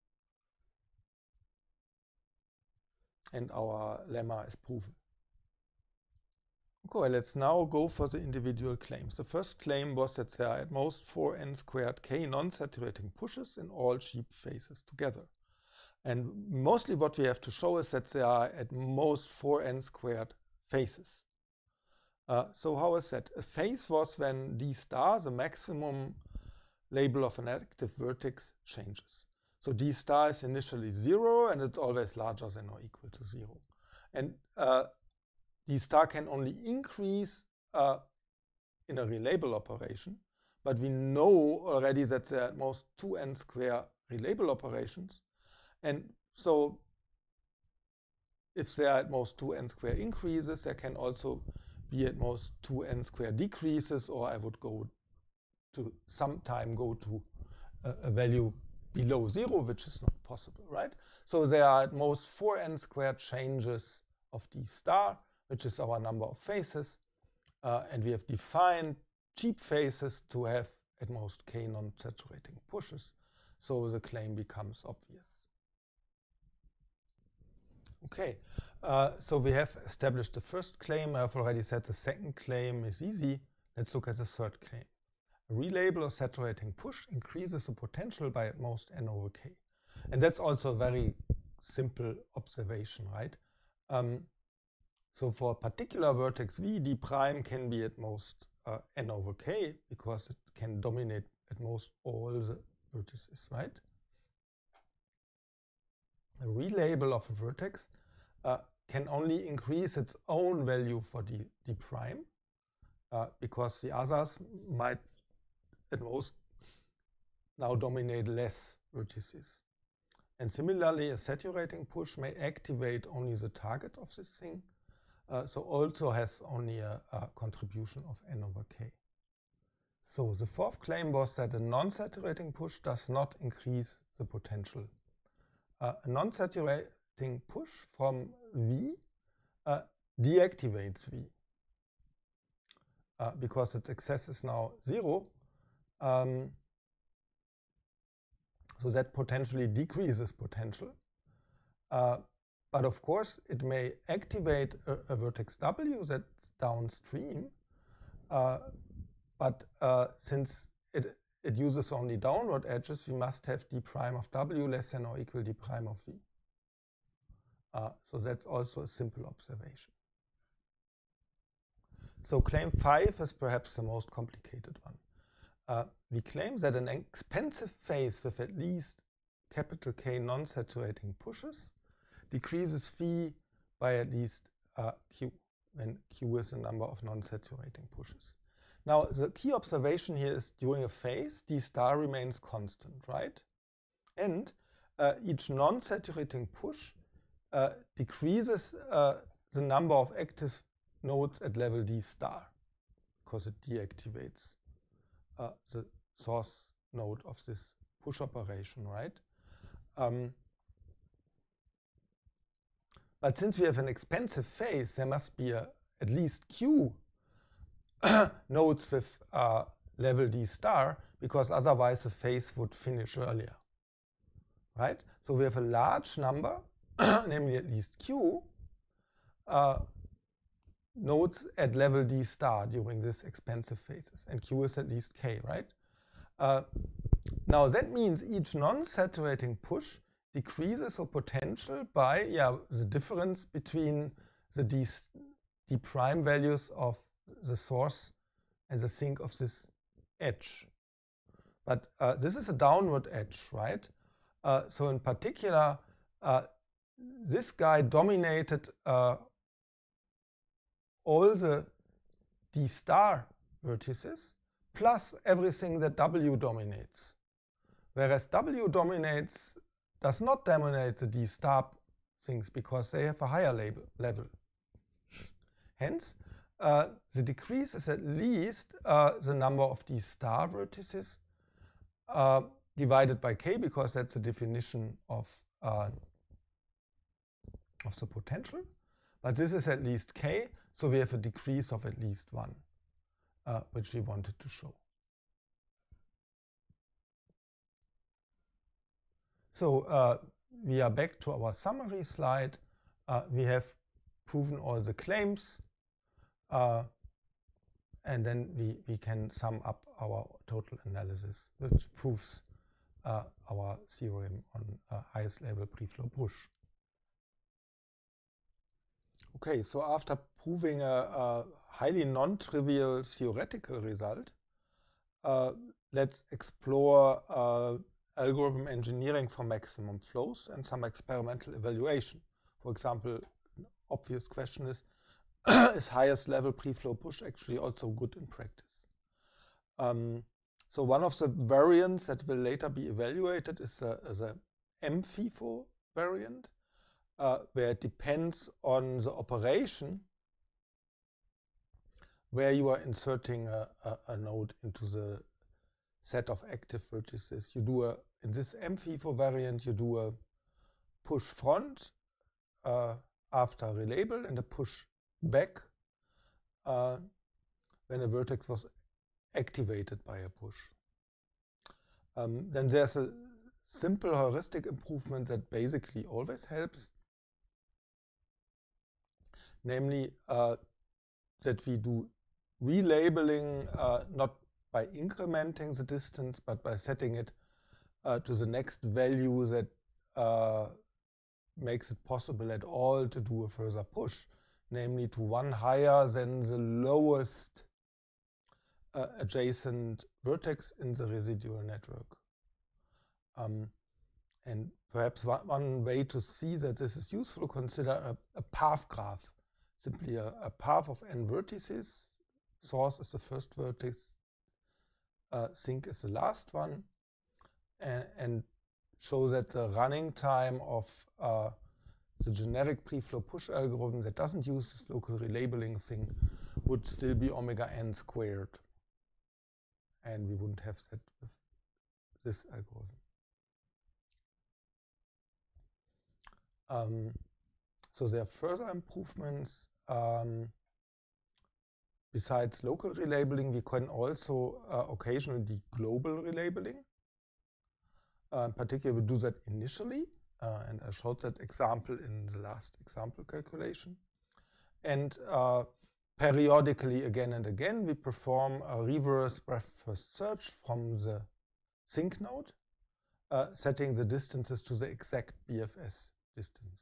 And our lemma is proven. Okay, let's now go for the individual claims. The first claim was that there are at most four n squared k non-saturating pushes in all cheap phases together. And mostly what we have to show is that there are at most four n squared phases. Uh, so how is that? A phase was when d star, the maximum label of an active vertex, changes. So d star is initially zero, and it's always larger than or equal to zero. And uh, d star can only increase uh, in a relabel operation, but we know already that there are at most two n square relabel operations. And so if there are at most two n square increases, there can also be at most two n square decreases, or I would go to sometime go to a, a value below zero, which is not possible, right? So there are at most four n squared changes of d star, which is our number of phases. Uh, and we have defined cheap phases to have at most k non-saturating pushes. So the claim becomes obvious. Okay, uh, so we have established the first claim. I've already said the second claim is easy. Let's look at the third claim. A relabel or saturating push increases the potential by at most n over k. And that's also a very simple observation, right? Um, so for a particular vertex v, d prime can be at most uh, n over k, because it can dominate at most all the vertices, right? A relabel of a vertex uh, can only increase its own value for d, d prime, uh, because the others might at most now dominate less vertices. And similarly, a saturating push may activate only the target of this thing, uh, so also has only a, a contribution of n over k. So the fourth claim was that a non-saturating push does not increase the potential. Uh, a non-saturating push from V uh, deactivates V uh, because its excess is now zero. Um, so that potentially decreases potential. Uh, but of course, it may activate a, a vertex W that's downstream. Uh, but uh, since it, it uses only downward edges, we must have d prime of W less than or equal d prime of V. Uh, so that's also a simple observation. So claim five is perhaps the most complicated one. Uh, we claim that an expensive phase with at least capital K non-saturating pushes decreases phi by at least uh, q, when q is the number of non-saturating pushes. Now, the key observation here is during a phase, d star remains constant, right? And uh, each non-saturating push uh, decreases uh, the number of active nodes at level d star, because it deactivates uh, the source node of this push operation, right? Um, but since we have an expansive phase, there must be a, at least q nodes with uh, level d star, because otherwise the phase would finish earlier, right? So we have a large number, namely at least q, uh, nodes at level d star during this expansive phases, and q is at least k, right? Uh, now that means each non-saturating push decreases the potential by yeah the difference between the d, d prime values of the source and the sink of this edge. But uh, this is a downward edge, right? Uh, so in particular, uh, this guy dominated uh, all the d star vertices plus everything that w dominates. Whereas w dominates, does not dominate the d star things because they have a higher label, level. Hence, uh, the decrease is at least uh, the number of d star vertices uh, divided by k, because that's the definition of, uh, of the potential. But this is at least k, so we have a decrease of at least one, uh, which we wanted to show. So uh, we are back to our summary slide. Uh, we have proven all the claims, uh, and then we, we can sum up our total analysis, which proves uh, our theorem on uh, highest level preflow push. Okay, so after proving a, a highly non-trivial theoretical result, uh, let's explore uh, algorithm engineering for maximum flows and some experimental evaluation. For example, an obvious question is, is highest level preflow push actually also good in practice? Um, so one of the variants that will later be evaluated is the, the M FIFO variant, uh, where it depends on the operation where you are inserting a, a, a node into the set of active vertices. You do a, in this M FIFO variant, you do a push front uh, after relabel and a push back uh, when a vertex was activated by a push. Um, then there's a simple heuristic improvement that basically always helps, namely uh, that we do relabeling uh, not by incrementing the distance, but by setting it uh, to the next value that uh, makes it possible at all to do a further push, namely to one higher than the lowest uh, adjacent vertex in the residual network. Um, and perhaps one, one way to see that this is useful, consider a, a path graph, simply a, a path of n vertices. Source is the first vertex, uh, sink is the last one, and, and show that the running time of uh, the generic preflow push algorithm that doesn't use this local relabeling thing would still be omega n squared. And we wouldn't have that with this algorithm. Um, so there are further improvements. Um, besides local relabeling, we can also uh, occasionally do global relabeling. Uh, in particular, we do that initially, uh, and I showed that example in the last example calculation. And uh, periodically, again and again, we perform a reverse breadth first search from the sink node, uh, setting the distances to the exact B F S distance.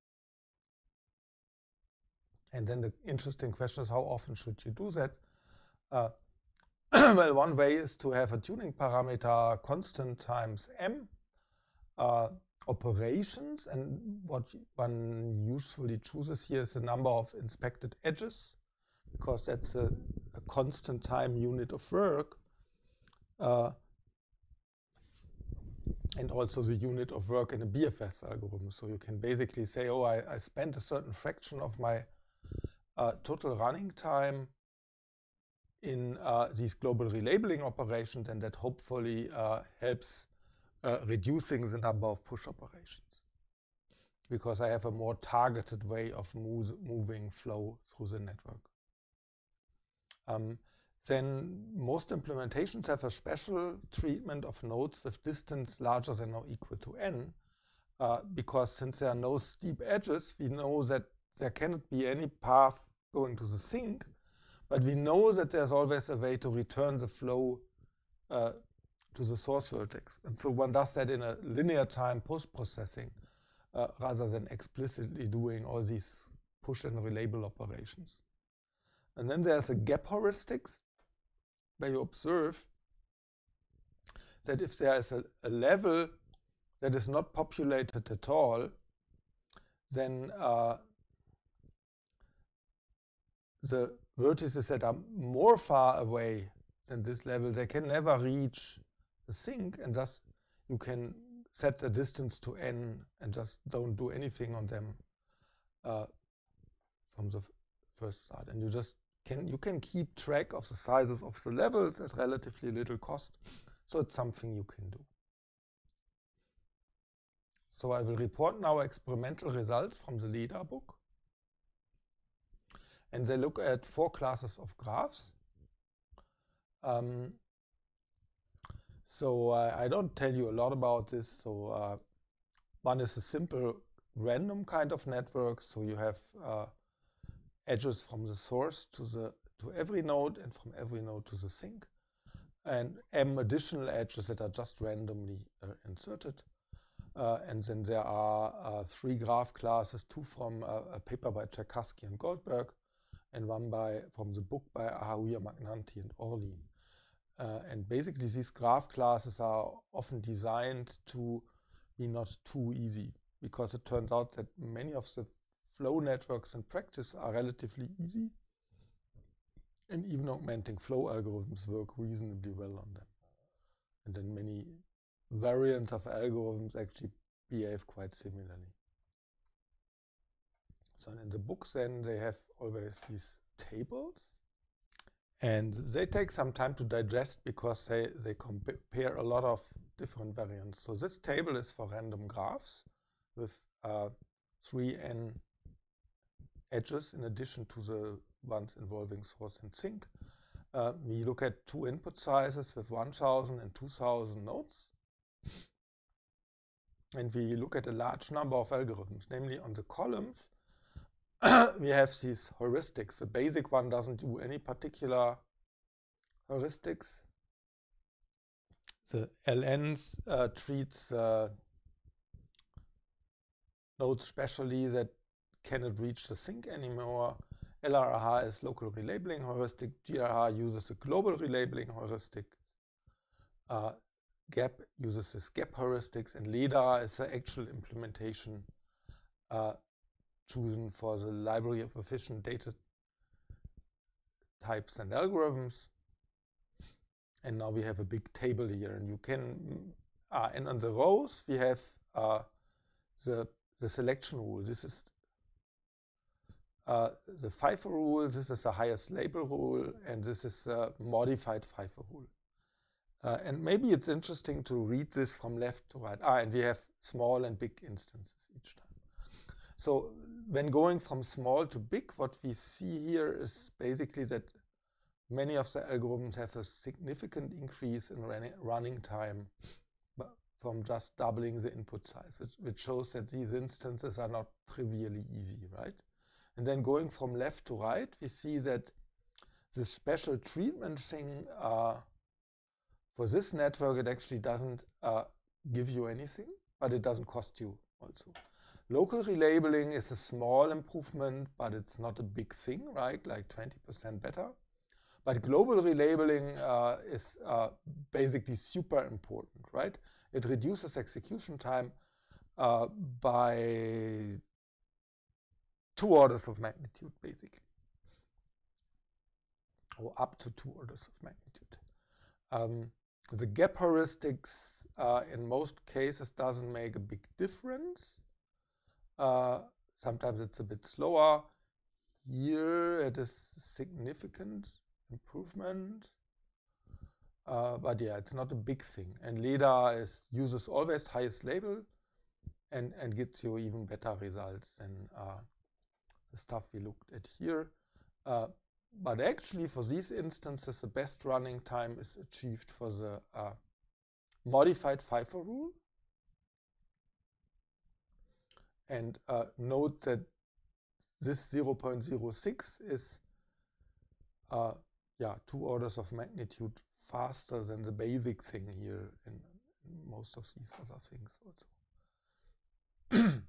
And then the interesting question is, how often should you do that? Uh, well, one way is to have a tuning parameter constant times m uh, operations, and what one usually chooses here is the number of inspected edges, because that's a, a constant time unit of work, uh, and also the unit of work in a B F S algorithm. So you can basically say, oh, I, I spent a certain fraction of my uh, total running time in uh, these global relabeling operations, and that hopefully uh, helps uh, reducing the number of push operations, because I have a more targeted way of move, moving flow through the network. Um, then most implementations have a special treatment of nodes with distance larger than or equal to n, uh, because since there are no steep edges, we know that there cannot be any path going to the sink, but we know that there's always a way to return the flow uh, to the source vertex. And so one does that in a linear time post-processing uh, rather than explicitly doing all these push and relabel operations. And then there's a gap heuristics, where you observe that if there is a, a level that is not populated at all, then uh, the vertices that are more far away than this level, they can never reach the sink, and thus you can set the distance to n and just don't do anything on them uh, from the first start. And you just can you can keep track of the sizes of the levels at relatively little cost. So it's something you can do. So I will report now experimental results from the LIDAR book. And they look at four classes of graphs. Um, so uh, I don't tell you a lot about this. So uh, one is a simple random kind of network. So you have uh, edges from the source to the to every node and from every node to the sink, and m additional edges that are just randomly uh, inserted. Uh, and then there are uh, three graph classes, two from uh, a paper by Cherkassky and Goldberg, and one by from the book by Ahaouia, Magnanti, and Orly. Uh, and basically these graph classes are often designed to be not too easy, because it turns out that many of the flow networks in practice are relatively easy, and even augmenting flow algorithms work reasonably well on them. And then many variants of algorithms actually behave quite similarly. So in the books then they have always these tables, and they take some time to digest because they, they compare a lot of different variants. So this table is for random graphs with uh, three n edges in addition to the ones involving source and sink. Uh, we look at two input sizes with one thousand and two thousand nodes. And we look at a large number of algorithms, namely on the columns. We have these heuristics. The basic one doesn't do any particular heuristics. The L Ns uh, treats uh, nodes specially that cannot reach the sink anymore. L R H is local relabeling heuristic. G R H uses a global relabeling heuristic. Uh, gap uses this gap heuristics, and LIDAR is the actual implementation uh, chosen for the library of efficient data types and algorithms. And now we have a big table here, and you can, uh, and on the rows we have uh, the, the selection rule. This is uh, the FIFO rule, this is the highest label rule, and this is a modified FIFO rule. Uh, and maybe it's interesting to read this from left to right. Ah, and we have small and big instances each time. So when going from small to big, what we see here is basically that many of the algorithms have a significant increase in running time from just doubling the input size, which, which shows that these instances are not trivially easy, right? And then going from left to right, we see that this special treatment thing, uh, for this network, it actually doesn't uh, give you anything, but it doesn't cost you also. Local relabeling is a small improvement, but it's not a big thing, right? Like twenty percent better. But global relabeling uh, is uh, basically super important, right? It reduces execution time uh, by two orders of magnitude, basically. or up to two orders of magnitude. Um, the gap heuristics uh, in most cases doesn't make a big difference. Uh, sometimes it's a bit slower. Here it is significant improvement. Uh, but yeah, it's not a big thing. And LEDA is, uses always highest label and, and gets you even better results than uh, the stuff we looked at here. Uh, but actually for these instances, the best running time is achieved for the uh, modified FIFO rule. And uh, note that this zero point zero six is uh, yeah, two orders of magnitude faster than the basic thing here in, in most of these other things also.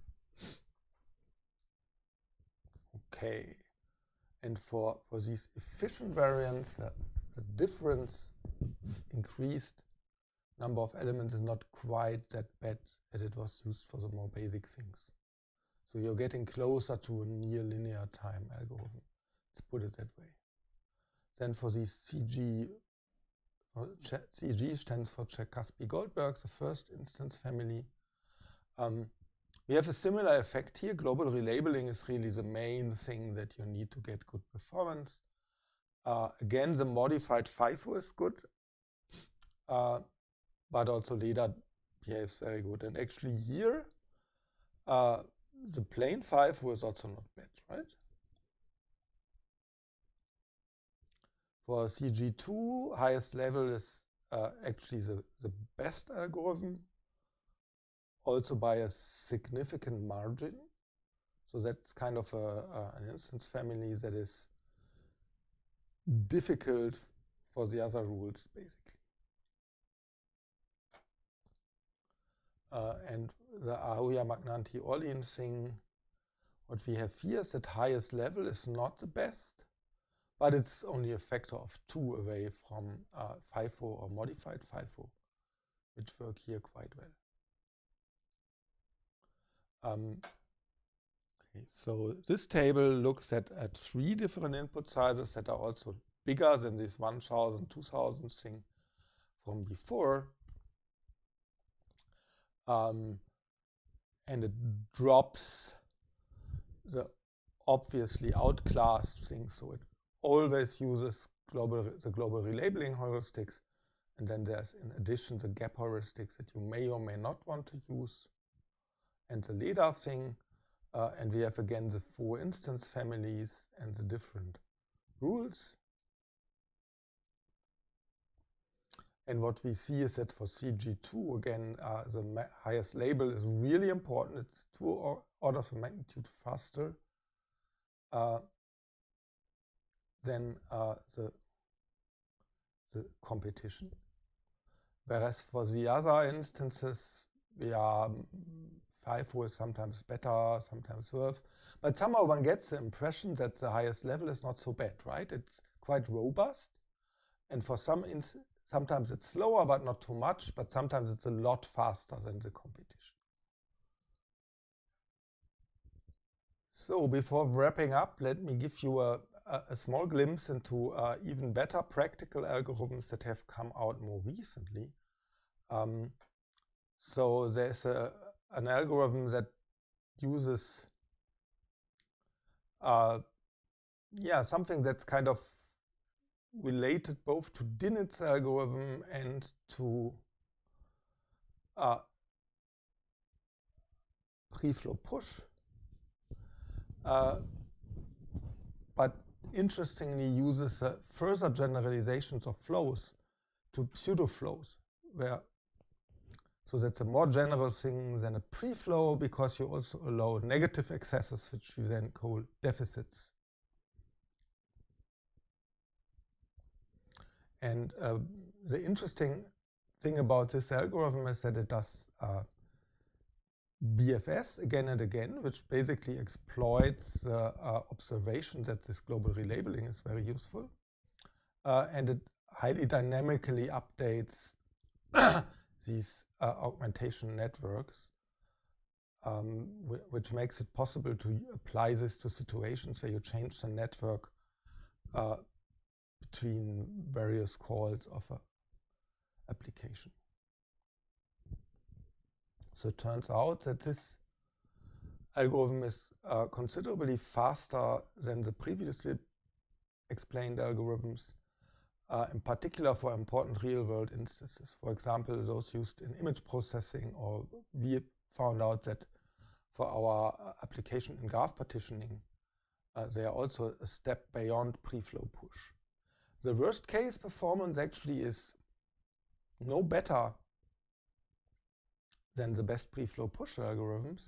Okay, and for, for these efficient variants, uh, the difference increased number of elements is not quite that bad as it was used for the more basic things. So you're getting closer to a near linear time algorithm, let's put it that way. Then for these C G, C G stands for Czerkassky-Goldberg, the first instance family. Um, we have a similar effect here. Global relabeling is really the main thing that you need to get good performance. Uh, again, the modified FIFO is good, uh, but also LEDA behaves very good. And actually here, uh, the plain FIFO is also not bad, right? For C G two, highest level is uh, actually the, the best algorithm, also by a significant margin. So that's kind of a, a, an instance family that is difficult for the other rules, basically. Uh, and the Aoya-Magnanti-Orleans thing, what we have here is that highest level is not the best, but it's only a factor of two away from uh, FIFO or modified FIFO, which work here quite well. Um, okay, so this table looks at, at three different input sizes that are also bigger than this one thousand, two thousand thing from before. Um, and it drops the obviously outclassed things, so it always uses global, the global relabeling heuristics, and then there's in addition the gap heuristics that you may or may not want to use, and the LEDA thing, uh, and we have again the four instance families and the different rules. And what we see is that for C G two, again, uh, the highest label is really important. It's two or orders of magnitude faster uh, than uh, the, the competition. Whereas for the other instances, yeah, FIFO is sometimes better, sometimes worse. But somehow one gets the impression that the highest level is not so bad, right? It's quite robust. And for some instances, sometimes it's slower, but not too much, but sometimes it's a lot faster than the competition. So before wrapping up, let me give you a, a, a small glimpse into uh, even better practical algorithms that have come out more recently. Um, so there's a, an algorithm that uses uh, yeah, something that's kind of related both to Dinnitz's algorithm and to uh, preflow push. Uh, but interestingly uses uh, further generalizations of flows to pseudo flows, where so that's a more general thing than a preflow, because you also allow negative excesses, which we then call deficits. And uh, the interesting thing about this algorithm is that it does uh, B F S again and again, which basically exploits the uh, uh, observation that this global relabeling is very useful. Uh, and it highly dynamically updates these uh, augmentation networks, um, which makes it possible to apply this to situations where you change the network uh, between various calls of an application. So it turns out that this algorithm is uh, considerably faster than the previously explained algorithms, uh, in particular for important real-world instances. For example, those used in image processing, or we found out that for our application in graph partitioning, uh, they are also a step beyond preflow push. The worst case performance actually is no better than the best preflow push algorithms.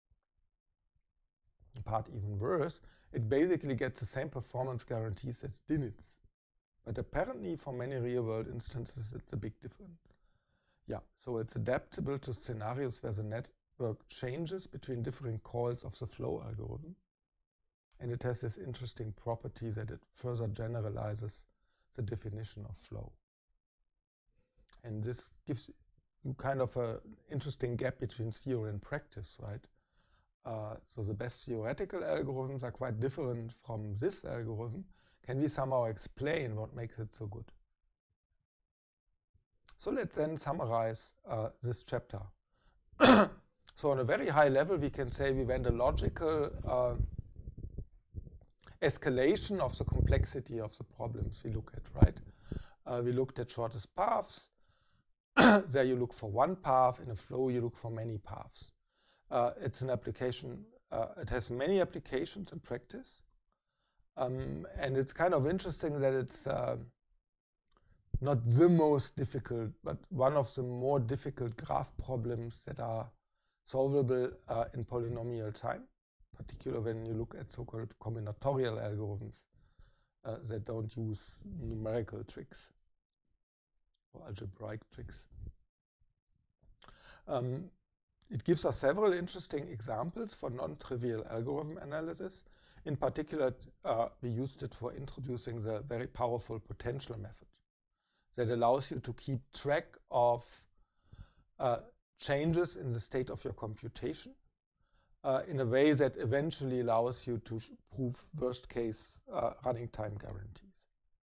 In part even worse, it basically gets the same performance guarantees as D N I Ts. But apparently for many real-world instances it's a big difference. Yeah, so it's adaptable to scenarios where the network changes between different calls of the flow algorithm. And it has this interesting property that it further generalizes the definition of flow. And this gives you kind of an interesting gap between theory and practice, right? Uh, so the best theoretical algorithms are quite different from this algorithm. Can we somehow explain what makes it so good? So let's then summarize uh, this chapter. So on a very high level, we can say we went a logical uh, escalation of the complexity of the problems we look at, right? Uh, we looked at shortest paths. There you look for one path. In a flow, you look for many paths. Uh, it's an application, uh, it has many applications in practice. Um, and it's kind of interesting that it's uh, not the most difficult, but one of the more difficult graph problems that are solvable uh, in polynomial time, particularly when you look at so-called combinatorial algorithms uh, that don't use numerical tricks or algebraic tricks. Um, It gives us several interesting examples for non-trivial algorithm analysis. In particular, uh, we used it for introducing the very powerful potential method that allows you to keep track of uh, changes in the state of your computation uh, in a way that eventually allows you to prove worst-case uh, running time guarantees.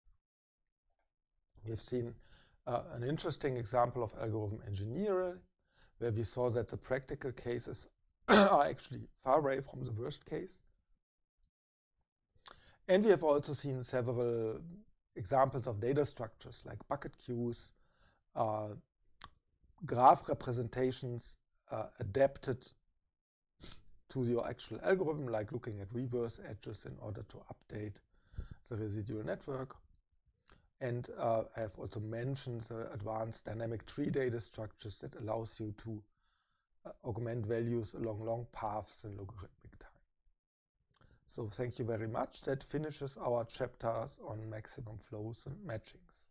We've seen uh, an interesting example of algorithm engineering, where we saw that the practical cases are actually far away from the worst case. And we have also seen several examples of data structures like bucket queues, uh, graph representations uh, adapted to your actual algorithm, like looking at reverse edges in order to update the residual network. And uh, I have also mentioned the advanced dynamic tree data structures that allows you to uh, augment values along long paths in logarithmic time. So thank you very much. That finishes our chapters on maximum flows and matchings.